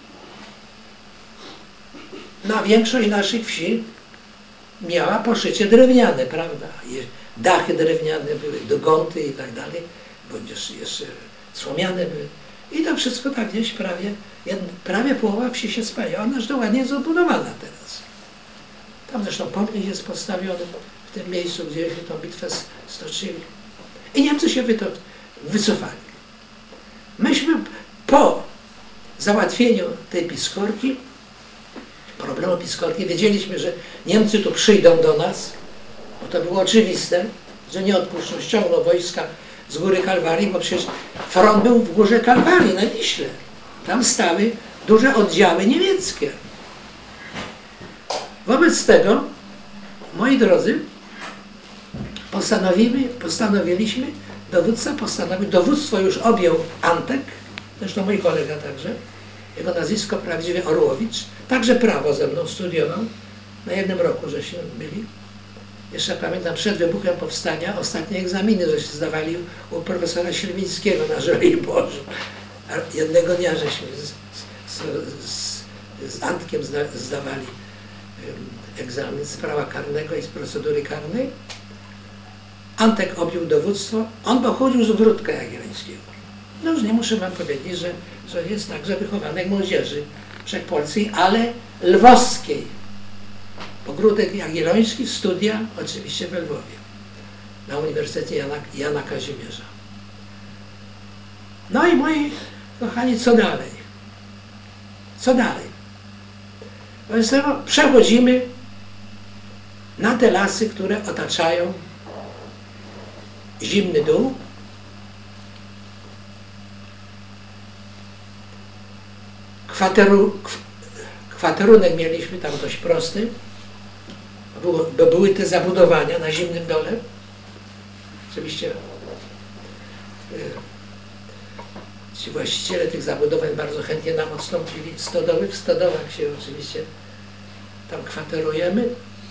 No, większość naszych wsi miała poszycie drewniane, prawda? Dachy drewniane były, dogonty i tak dalej, bądź jeszcze słomiane były. I to wszystko tak gdzieś prawie połowa wsi się spaliła. Ona zresztą ładnie jest odbudowana teraz. Tam zresztą pomnik jest postawiony w tym miejscu, gdzie tą bitwę stoczyli. I Niemcy się wycofali. Myśmy po załatwieniu tej Piskorki, problemu Piskorki, wiedzieliśmy, że Niemcy tu przyjdą do nas, bo to było oczywiste, że nie odpuszczą, ściągną wojska z góry Kalwarii, bo przecież front był w górze Kalwarii, na Wiśle. Tam stały duże oddziały niemieckie. Wobec tego, moi drodzy, postanowiliśmy, dowództwo już objął Antek, zresztą mój kolega także, jego nazwisko prawdziwe Orłowicz, także prawo ze mną studiował, na jednym roku żeśmy byli. Jeszcze pamiętam, przed wybuchem powstania ostatnie egzaminy żeśmy zdawali u profesora Śliwińskiego na Żoliborzu. Jednego dnia żeśmy z Antkiem zdawali egzamin z prawa karnego i z procedury karnej. Antek objął dowództwo, on pochodził z Ogródka Jagiellońskiego. No już nie muszę wam powiedzieć, że jest także wychowanek młodzieży wszechpolskiej, ale lwowskiej. Ogródek Jagielloński, studia oczywiście we Lwowie, na Uniwersytecie Jana Kazimierza. No i moi kochani, co dalej? Co dalej? Wobec tego przechodzimy na te lasy, które otaczają Zimny Dół. Kwaterunek mieliśmy tam dość prosty, bo były te zabudowania na Zimnym Dole. Oczywiście ci właściciele tych zabudowań bardzo chętnie nam odstąpili stodoły. W stodołach się oczywiście tam kwaterujemy.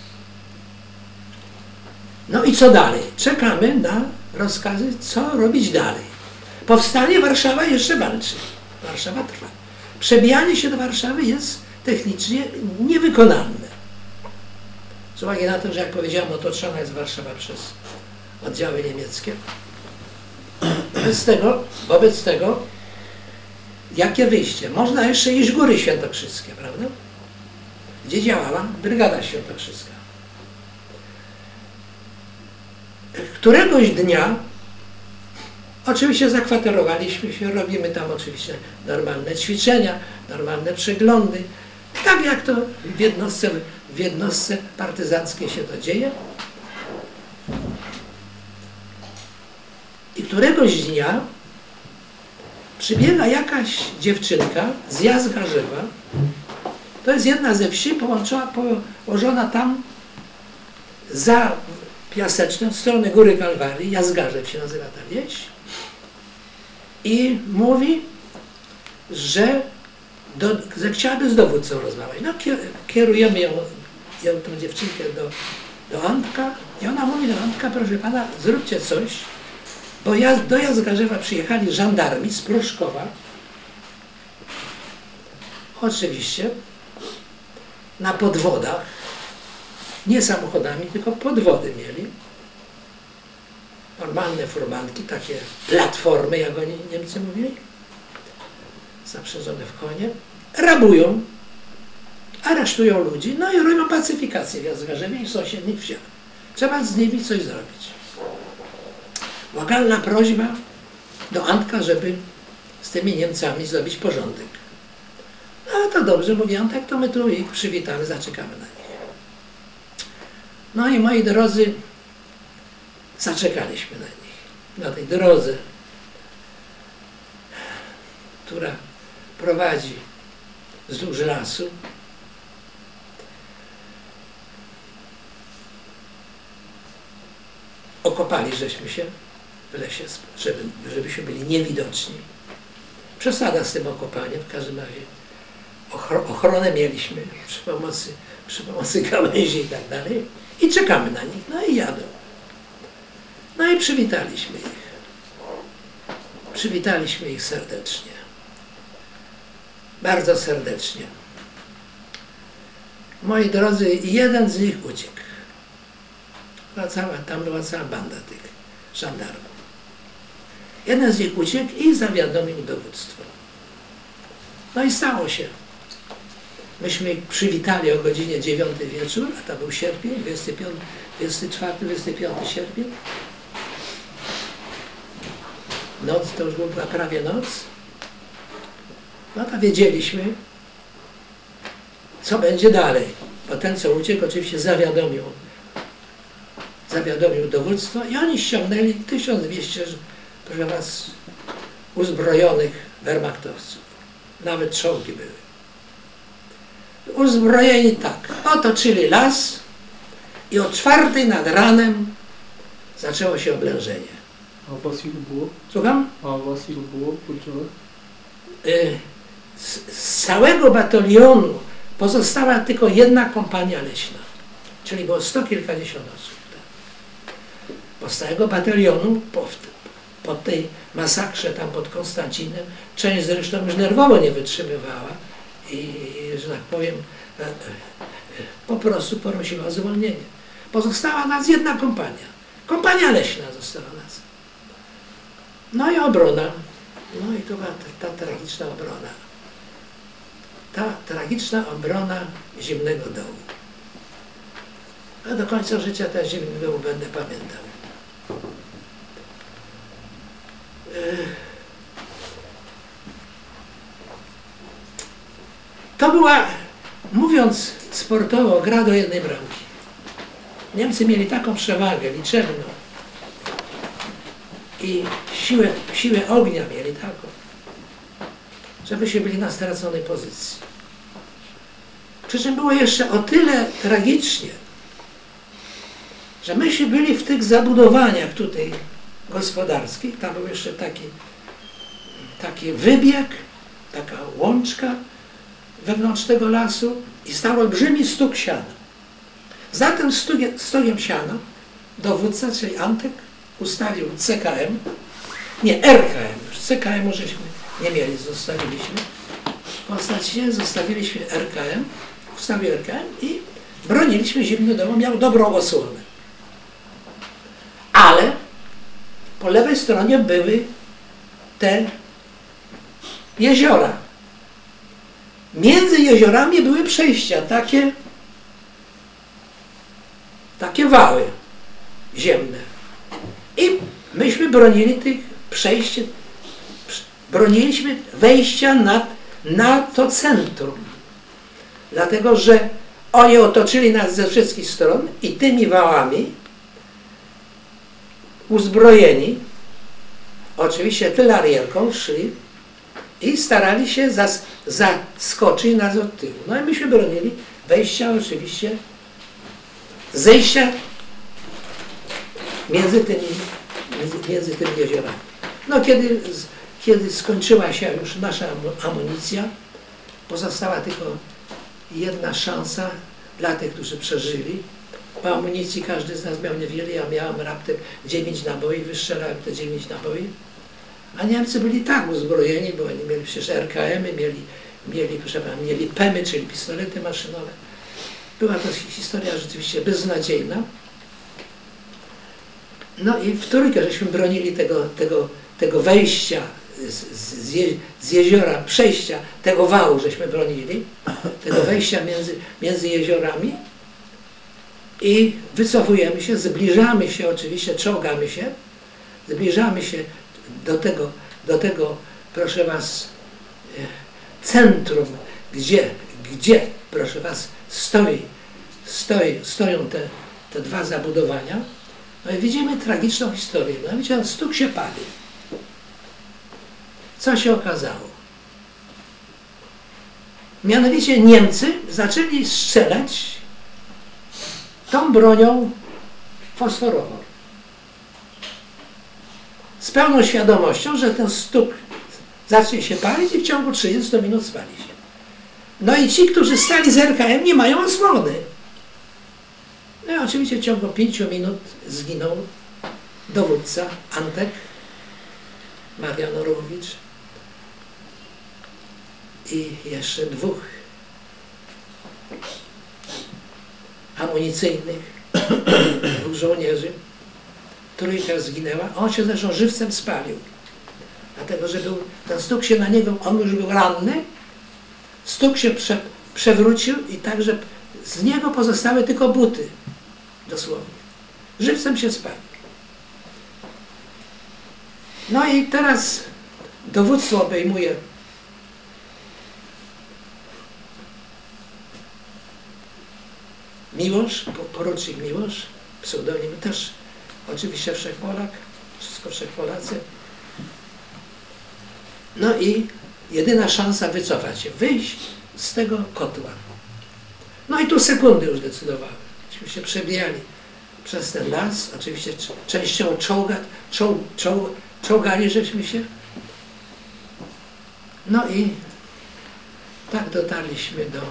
No i co dalej? Czekamy na rozkazy, co robić dalej. Powstanie, Warszawa jeszcze walczy. Warszawa trwa. Przebijanie się do Warszawy jest technicznie niewykonalne. Z uwagi na to, że jak powiedziałem, otoczona jest Warszawa przez oddziały niemieckie. Wobec tego, jakie wyjście? Można jeszcze iść w Góry Świętokrzyskie, prawda? Gdzie działała Brygada Świętokrzyska. Któregoś dnia oczywiście zakwaterowaliśmy się, robimy tam oczywiście normalne ćwiczenia, normalne przeglądy, tak jak to w jednostce partyzanckiej się to dzieje. I któregoś dnia przybiega jakaś dziewczynka z Jazgarzewa, to jest jedna ze wsi położona tam za Piasecznem, w stronę Góry Kalwarii, Jazgarzew się nazywa ta wieś, i mówi, że chciałaby z dowódcą rozmawiać. No, kierujemy ją tą dziewczynkę do Antka i ona mówi do Antka, proszę pana, zróbcie coś, bo do Jazgarzewa przyjechali żandarmi z Pruszkowa, oczywiście na podwodach, nie samochodami, tylko podwody mieli, normalne furmanki, takie platformy, jak oni Niemcy mówili, zaprzężone w konie, rabują, aresztują ludzi, no i robią pacyfikację w Jazgarzewie i w sąsiednich wsiach. Trzeba z nimi coś zrobić. Błagalna prośba do Antka, żeby z tymi Niemcami zrobić porządek. No to dobrze, mówią, tak to my tu ich przywitamy, zaczekamy na nich. No i moi drodzy, zaczekaliśmy na nich. Na tej drodze, która prowadzi wzdłuż lasu. Okopali żeśmy się w lesie, żebyśmy byli niewidoczni. Przesada z tym okopaniem, w każdym razie ochronę mieliśmy przy pomocy gałęzi i tak dalej. I czekamy na nich, no i jadą. No i przywitaliśmy ich. Przywitaliśmy ich serdecznie. Bardzo serdecznie. Moi drodzy, jeden z nich uciekł. Tam była cała banda tych żandarmów. Jeden z nich uciekł i zawiadomił dowództwo. No i stało się. Myśmy ich przywitali o godzinie 9 wieczór, a to był sierpień, 24-25 sierpień. Noc, to już była prawie noc. No to wiedzieliśmy, co będzie dalej. Bo ten, co uciekł, oczywiście zawiadomił dowództwo i oni ściągnęli 1200, proszę was, uzbrojonych wermachtowców. Nawet czołgi były. Uzbrojeni tak, otoczyli las i o 4 nad ranem zaczęło się oblężenie. A was ilu było? Słucham? A was ilu było w oddziałach? Z całego batalionu pozostała tylko jedna kompania leśna, czyli było 100 kilkadziesiąt osób. Tak. Bo z całego batalionu po tej masakrze tam pod Konstancinem, część zresztą już nerwowo nie wytrzymywała i że tak powiem, po prostu prosiła o zwolnienie. Pozostała nas jedna kompania. Kompania leśna została nas. No i obrona. No i to była ta tragiczna obrona. Ta tragiczna obrona Zimnego Dołu. A do końca życia ten Zimny Dół będę pamiętał. To była, mówiąc sportowo, gra do jednej bramki. Niemcy mieli taką przewagę liczebną i siłę ognia mieli taką, żebyśmy byli na straconej pozycji. Przy czym było jeszcze o tyle tragicznie, że myśmy byli w tych zabudowaniach tutaj gospodarskich, tam był jeszcze taki wybieg, taka łączka wewnątrz tego lasu i stał olbrzymi stóg siana. Za tym stogiem siana dowódca, czyli Antek, ustawił CKM, nie RKM, już CKM żeśmy nie mieli, zostawiliśmy. W Konstancinie zostawiliśmy RKM, ustawił RKM i broniliśmy Zimny Dół, miał dobrą osłonę. Ale po lewej stronie były te jeziora. Między jeziorami były przejścia, takie wały ziemne. I myśmy bronili tych przejść, broniliśmy wejścia na to centrum. Dlatego, że oni otoczyli nas ze wszystkich stron i tymi wałami uzbrojeni, oczywiście tylarierką szli i starali się zaskoczyć nas od tyłu. No i myśmy bronili wejścia oczywiście, zejścia między tymi jeziorami. No kiedy skończyła się już nasza amunicja, pozostała tylko jedna szansa dla tych, którzy przeżyli. Po amunicji każdy z nas miał niewiele, ja miałem raptem 9 naboi, wystrzelałem te 9 naboi. A Niemcy byli tak uzbrojeni, bo oni mieli przecież RKM-y, mieli PEM-y, czyli pistolety maszynowe. Była to historia rzeczywiście beznadziejna. No i w trójkę żeśmy bronili tego wejścia z jeziora, przejścia, tego wału żeśmy bronili, tego wejścia między jeziorami i wycofujemy się, zbliżamy się oczywiście, czołgamy się, zbliżamy się do tego, proszę was, centrum gdzie, proszę was, stoją te dwa zabudowania. No i widzimy tragiczną historię. Mianowicie stóg się pali. Co się okazało? Mianowicie Niemcy zaczęli strzelać tą bronią fosforową. Z pełną świadomością, że ten stóg zacznie się palić i w ciągu 30 minut spali się. No i ci, którzy stali z RKM, nie mają osłony. No i oczywiście w ciągu 5 minut zginął dowódca Antek, Marian Orłowicz i jeszcze 2 amunicyjnych, 2 żołnierzy. 3 zginęła. On się zresztą żywcem spalił. Dlatego, że ten stóg się na niego, on już był ranny, stóg się przewrócił i także z niego pozostały tylko buty. Dosłownie. Żywcem się spalił. No i teraz dowództwo obejmuje Miłosz, porucznik Miłosz, pseudonim też oczywiście Wszechpolak, wszystko Wszechpolacy. No i jedyna szansa wycofać się, wyjść z tego kotła. No i tu sekundy już decydowały. Myśmy się przebijali przez ten las, oczywiście częściowo czołgali żeśmy się. No i tak dotarliśmy do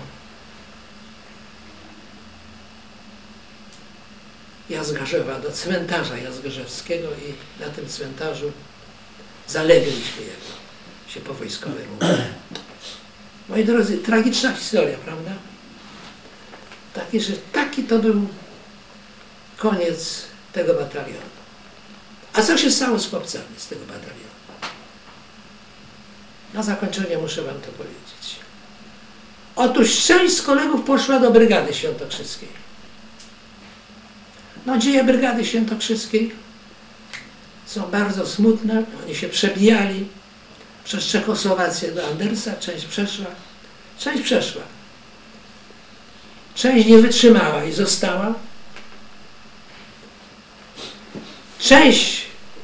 Jazgarzewa, do cmentarza jazgarzewskiego i na tym cmentarzu zalegliśmy, jak się po wojskowym mówi. Moi drodzy, tragiczna historia, prawda? Taki to był koniec tego batalionu. A co się stało z chłopcami z tego batalionu? Na zakończenie muszę wam to powiedzieć. Otóż część z kolegów poszła do Brygady Świętokrzyskiej. No, dzieje Brygady Świętokrzyskiej są bardzo smutne. Oni się przebijali przez Czechosłowację do Andersa. Część przeszła. Część nie wytrzymała i została. Część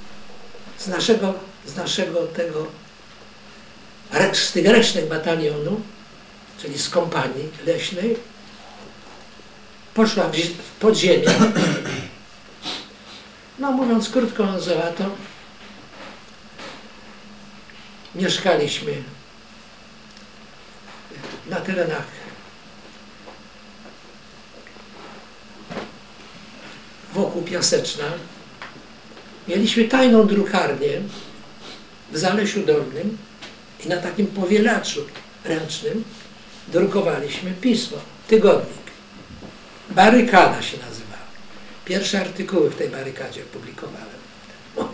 z tych resztek batalionu, czyli z kompanii leśnej, poszła w podziemie. No, mówiąc krótko, to mieszkaliśmy na terenach wokół Piaseczna. Mieliśmy tajną drukarnię w Zalesiu Dolnym i na takim powielaczu ręcznym drukowaliśmy pismo, tygodnik. Barykada się nazywała. Pierwsze artykuły w tej barykadzie opublikowałem. No.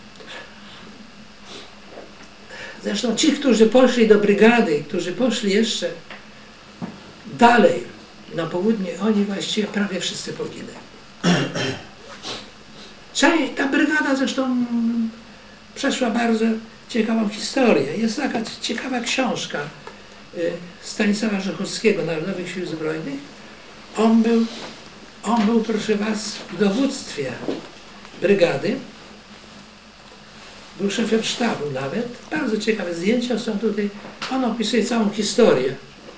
Zresztą ci, którzy poszli do brygady, którzy poszli jeszcze dalej na południe, oni właściwie prawie wszyscy poginęli. Ta brygada zresztą przeszła bardzo ciekawą historię. Jest taka ciekawa książka Stanisława Rzechowskiego, Narodowych Sił Zbrojnych. On był, proszę was, w dowództwie brygady. Był szefem sztabu nawet. Bardzo ciekawe zdjęcia są tutaj. On opisuje całą historię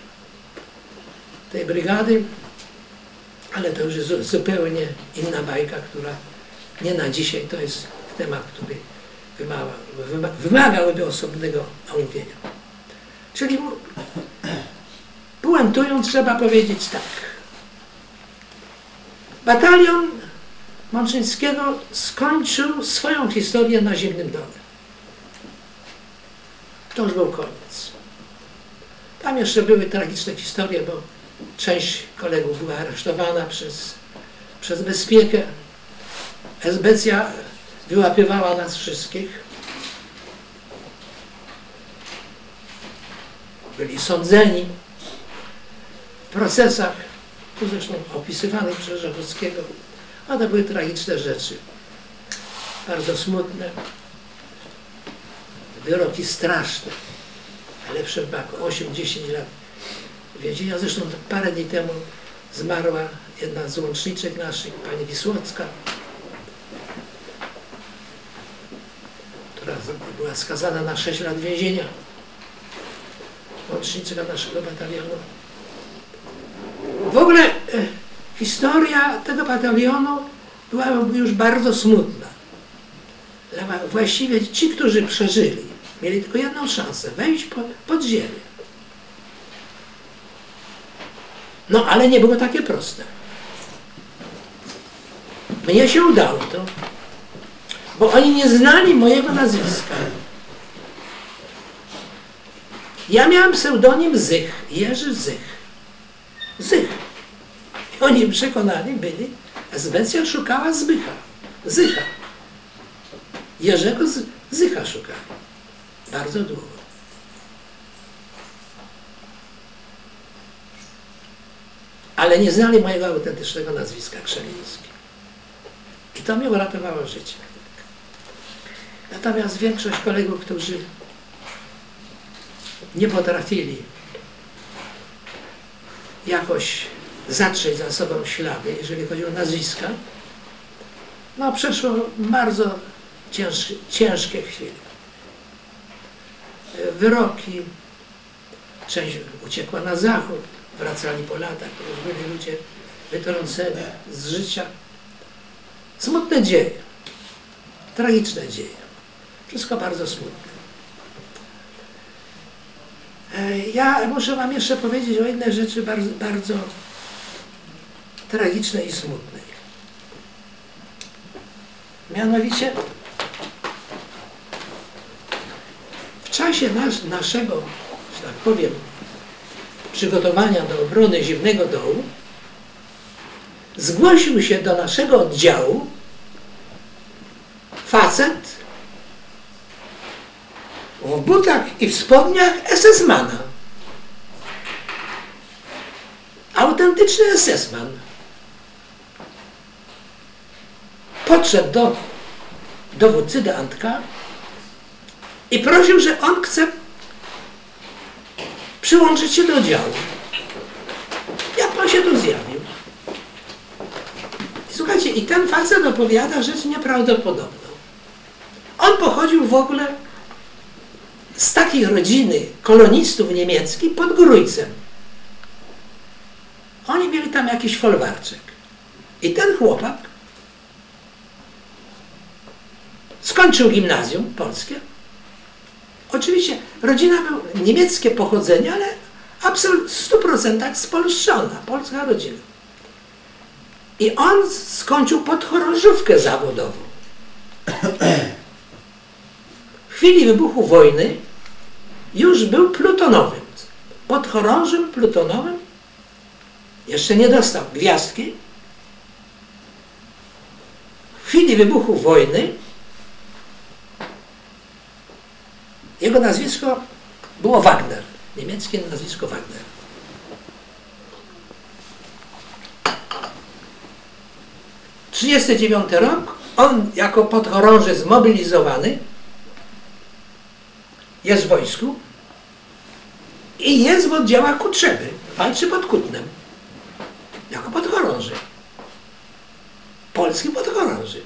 tej brygady, ale to już jest zupełnie inna bajka, która nie na dzisiaj, to jest temat, który wymagałyby osobnego omówienia. Czyli puentując, trzeba powiedzieć tak. Batalion Mączyńskiego skończył swoją historię na Zimnym Dole. To już był koniec. Tam jeszcze były tragiczne historie, bo część kolegów była aresztowana przez bezpiekę. Esbecja wyłapywała nas wszystkich. Byli sądzeni w procesach, tu zresztą opisywanych przez Rzechowskiego, a to były tragiczne rzeczy. Bardzo smutne. Wyroki straszne. Ale w przypadku 8-10 lat więzienia. Zresztą parę dni temu zmarła jedna z łączniczek naszych, pani Wisłocka, która była skazana na 6 lat więzienia. Łączniczka naszego batalionu. W ogóle historia tego batalionu była już bardzo smutna. Właściwie ci, którzy przeżyli, mieli tylko jedną szansę, wejść pod ziemię. No ale nie było takie proste. Mnie się udało to, bo oni nie znali mojego nazwiska. Ja miałem pseudonim Zych, Jerzy Zych. Zych. I oni przekonani byli, Esbecja szukała Zbycha, Zycha. Jerzego Zycha szukali. Bardzo długo. Ale nie znali mojego autentycznego nazwiska, Krzemiński. I to mi uratowało życie. Natomiast większość kolegów, którzy nie potrafili jakoś zatrzeć za sobą ślady, jeżeli chodzi o nazwiska, no przeszło bardzo ciężkie chwile. Wyroki, część uciekła na zachód, wracali po latach, już byli ludzie wytrąceni z życia. Smutne dzieje, tragiczne dzieje, wszystko bardzo smutne. Ja muszę wam jeszcze powiedzieć o innej rzeczy bardzo, bardzo tragicznej i smutnej. Mianowicie w czasie naszego, że tak powiem, przygotowania do obrony Zimnego Dołu zgłosił się do naszego oddziału facet w butach i w spodniach SS-mana. Autentyczny SS-man. Podszedł do dowódcy, do Antka i prosił, że on chce przyłączyć się do oddziału. Jak pan się tu zjawił? I słuchajcie, i ten facet opowiada rzecz nieprawdopodobną. On pochodził w ogóle z takiej rodziny kolonistów niemieckich pod Grójcem. Oni mieli tam jakiś folwarczek. I ten chłopak skończył gimnazjum polskie. Oczywiście rodzina miała niemieckie pochodzenie, ale absolutnie w 100% spolszczona, polska rodzina. I on skończył podchorążówkę zawodową. W chwili wybuchu wojny już był plutonowym. Podchorążym plutonowym. Jeszcze nie dostał gwiazdki. W chwili wybuchu wojny jego nazwisko było Wagner. Niemieckie nazwisko Wagner. W 1939 rok on jako podchorąży zmobilizowany jest w wojsku i jest w oddziałach Kutrzeby. Walczy pod Kutnem. Jako podchorąży. Polski podchorąży.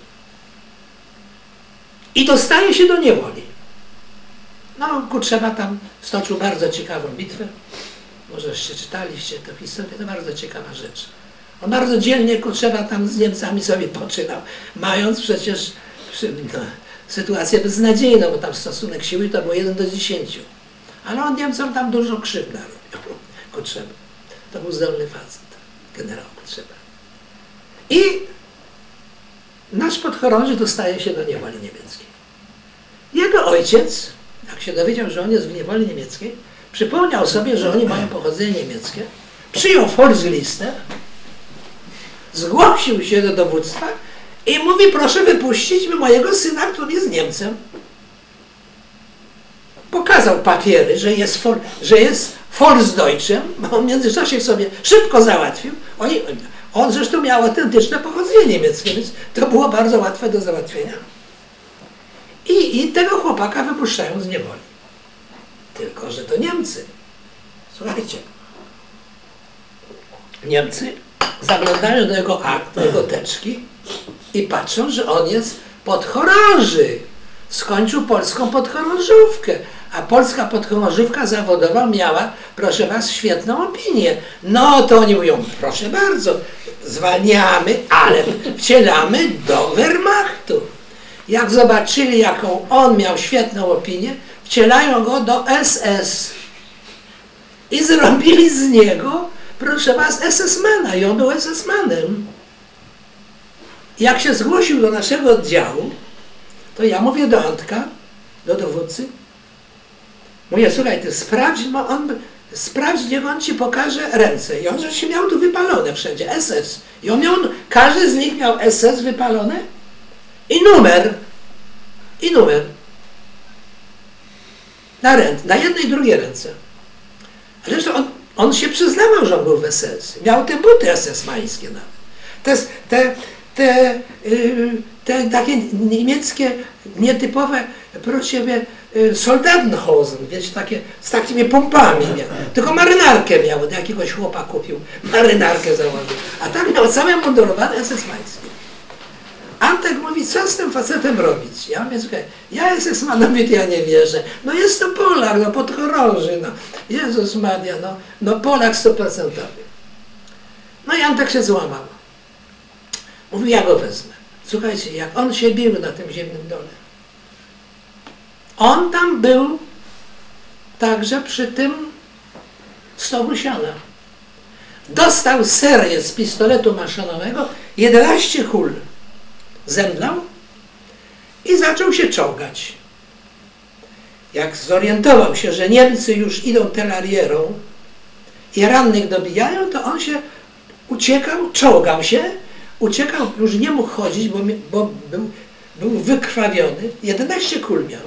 I dostaje się do niewoli. No, Kutrzeba tam stoczył bardzo ciekawą bitwę. Może jeszcze czytaliście tę historię, to bardzo ciekawa rzecz. On bardzo dzielnie, Kutrzeba tam z Niemcami sobie poczynał, mając przecież sytuację beznadziejną, bo tam stosunek siły to było 1 do 10. Ale on Niemcom tam dużo krzywd narobił. Kutrzeba. To był zdolny facet, generał Kutrzeba. I nasz podchorąży dostaje się do niewoli niemieckiej. Jego ojciec, jak się dowiedział, że on jest w niewoli niemieckiej, przypomniał sobie, że oni mają pochodzenie niemieckie, przyjął Volkslistę, zgłosił się do dowództwa i mówi, proszę wypuścić mi mojego syna, który jest Niemcem. Pokazał papiery, że jest Volksdeutschem, bo on w międzyczasie sobie szybko załatwił. On zresztą miał autentyczne pochodzenie niemieckie, więc to było bardzo łatwe do załatwienia. I tego chłopaka wypuszczają z niewoli. Tylko że to Niemcy. Słuchajcie, Niemcy zaglądają do jego akt, do jego teczki i patrzą, że on jest podchorąży. Skończył polską podchorążówkę, a polska podchorążówka zawodowa miała, proszę was, świetną opinię. No to oni mówią, proszę bardzo, zwalniamy, ale wcielamy do Wehrmachtu. Jak zobaczyli, jaką on miał świetną opinię, wcielają go do SS. I zrobili z niego, proszę was, SS-mana. I on był SS-manem. Jak się zgłosił do naszego oddziału, to ja mówię do Antka, do dowódcy, mówię, słuchaj, ty sprawdź, niech on ci pokaże ręce. I on rzeczywiście miał tu wypalone wszędzie, SS. I on miał, każdy z nich miał SS wypalone i numer. Na jednej i drugiej ręce. Zresztą on się przyznawał, że on był w SS. Miał te buty SS-mańskie nawet. Te takie niemieckie, nietypowe, proszę ciebie, Soldatenhosen, wiecie, takie, z takimi pompami miał. Tylko marynarkę miał, od jakiegoś chłopa kupił, marynarkę założył. A tam miał całe mundurowane SS-mańskie. Antek mówi, co z tym facetem robić? Ja mówię, słuchaj, ja SS-manowi to ja nie wierzę. No jest to Polak, no podchorąży, no. Jezus Maria, no Polak 100%. No i Antek się złamał. Mówi, ja go wezmę. Słuchajcie, jak on się bił na tym ziemnym dole. On tam był także przy tym stołu siana. Dostał serię z pistoletu maszynowego, 11 kul. Zemdlał i zaczął się czołgać. Jak zorientował się, że Niemcy już idą telarierą i rannych dobijają, to on się uciekał, czołgał się, uciekał, już nie mógł chodzić, bo był wykrwawiony, 11 kul miał.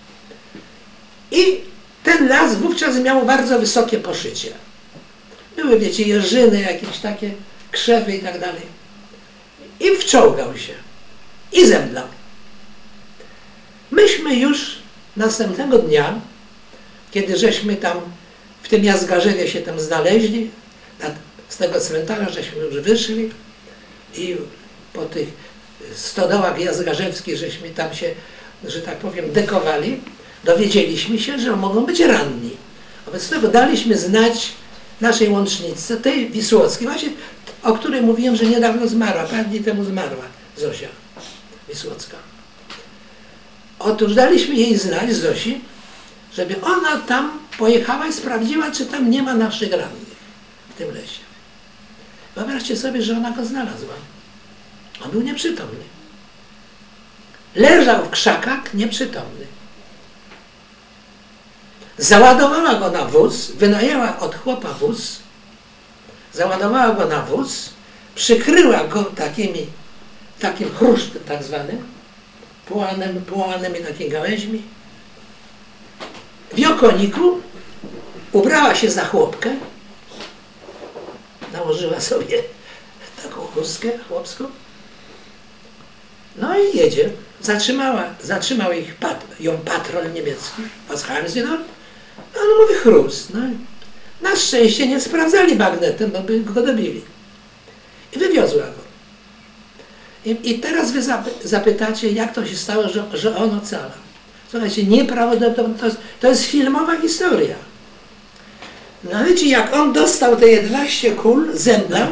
I ten las wówczas miał bardzo wysokie poszycie. Były, wiecie, jeżyny, jakieś takie krzewy i tak dalej. I wczołgał się. I zemdlał. Myśmy już następnego dnia, kiedy żeśmy tam w tym Jazgarzewie się tam znaleźli, z tego cmentarza żeśmy już wyszli i po tych stodołach jazgarzewskich żeśmy tam się, że tak powiem, dekowali, dowiedzieliśmy się, że mogą być ranni. Wobec tego daliśmy znać naszej łączniczce, tej Wisłockiej, właśnie o której mówiłem, że niedawno zmarła, parę dni temu zmarła Zosia Wisłocka. Otóż daliśmy jej znać, Zosi, żeby ona tam pojechała i sprawdziła, czy tam nie ma naszych rannych w tym lesie. Wyobraźcie sobie, że ona go znalazła. On był nieprzytomny. Leżał w krzakach nieprzytomny. Załadowała go na wóz, wynajęła od chłopa wóz, załadowała go na wóz, przykryła go takim chrusztem tak zwanym, połamanymi takimi gałęźmi. W Jokoniku ubrała się za chłopkę, nałożyła sobie taką chustkę chłopską, no i jedzie. Zatrzymał ją patrol niemiecki, was Heimsdorf, no on mówi chrust. No. Na szczęście nie sprawdzali bagnetem, bo by go dobili. I wywiozła go. I teraz wy zapytacie, jak to się stało, że on ocalał. Słuchajcie, nieprawdopodobne, to jest filmowa historia. No wiecie, jak on dostał te 11 kul, zemdlał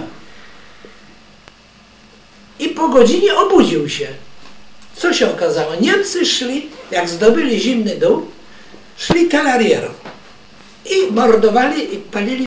i po godzinie obudził się. Co się okazało? Niemcy szli, jak zdobyli zimny dół, szli telarierą i mordowali i palili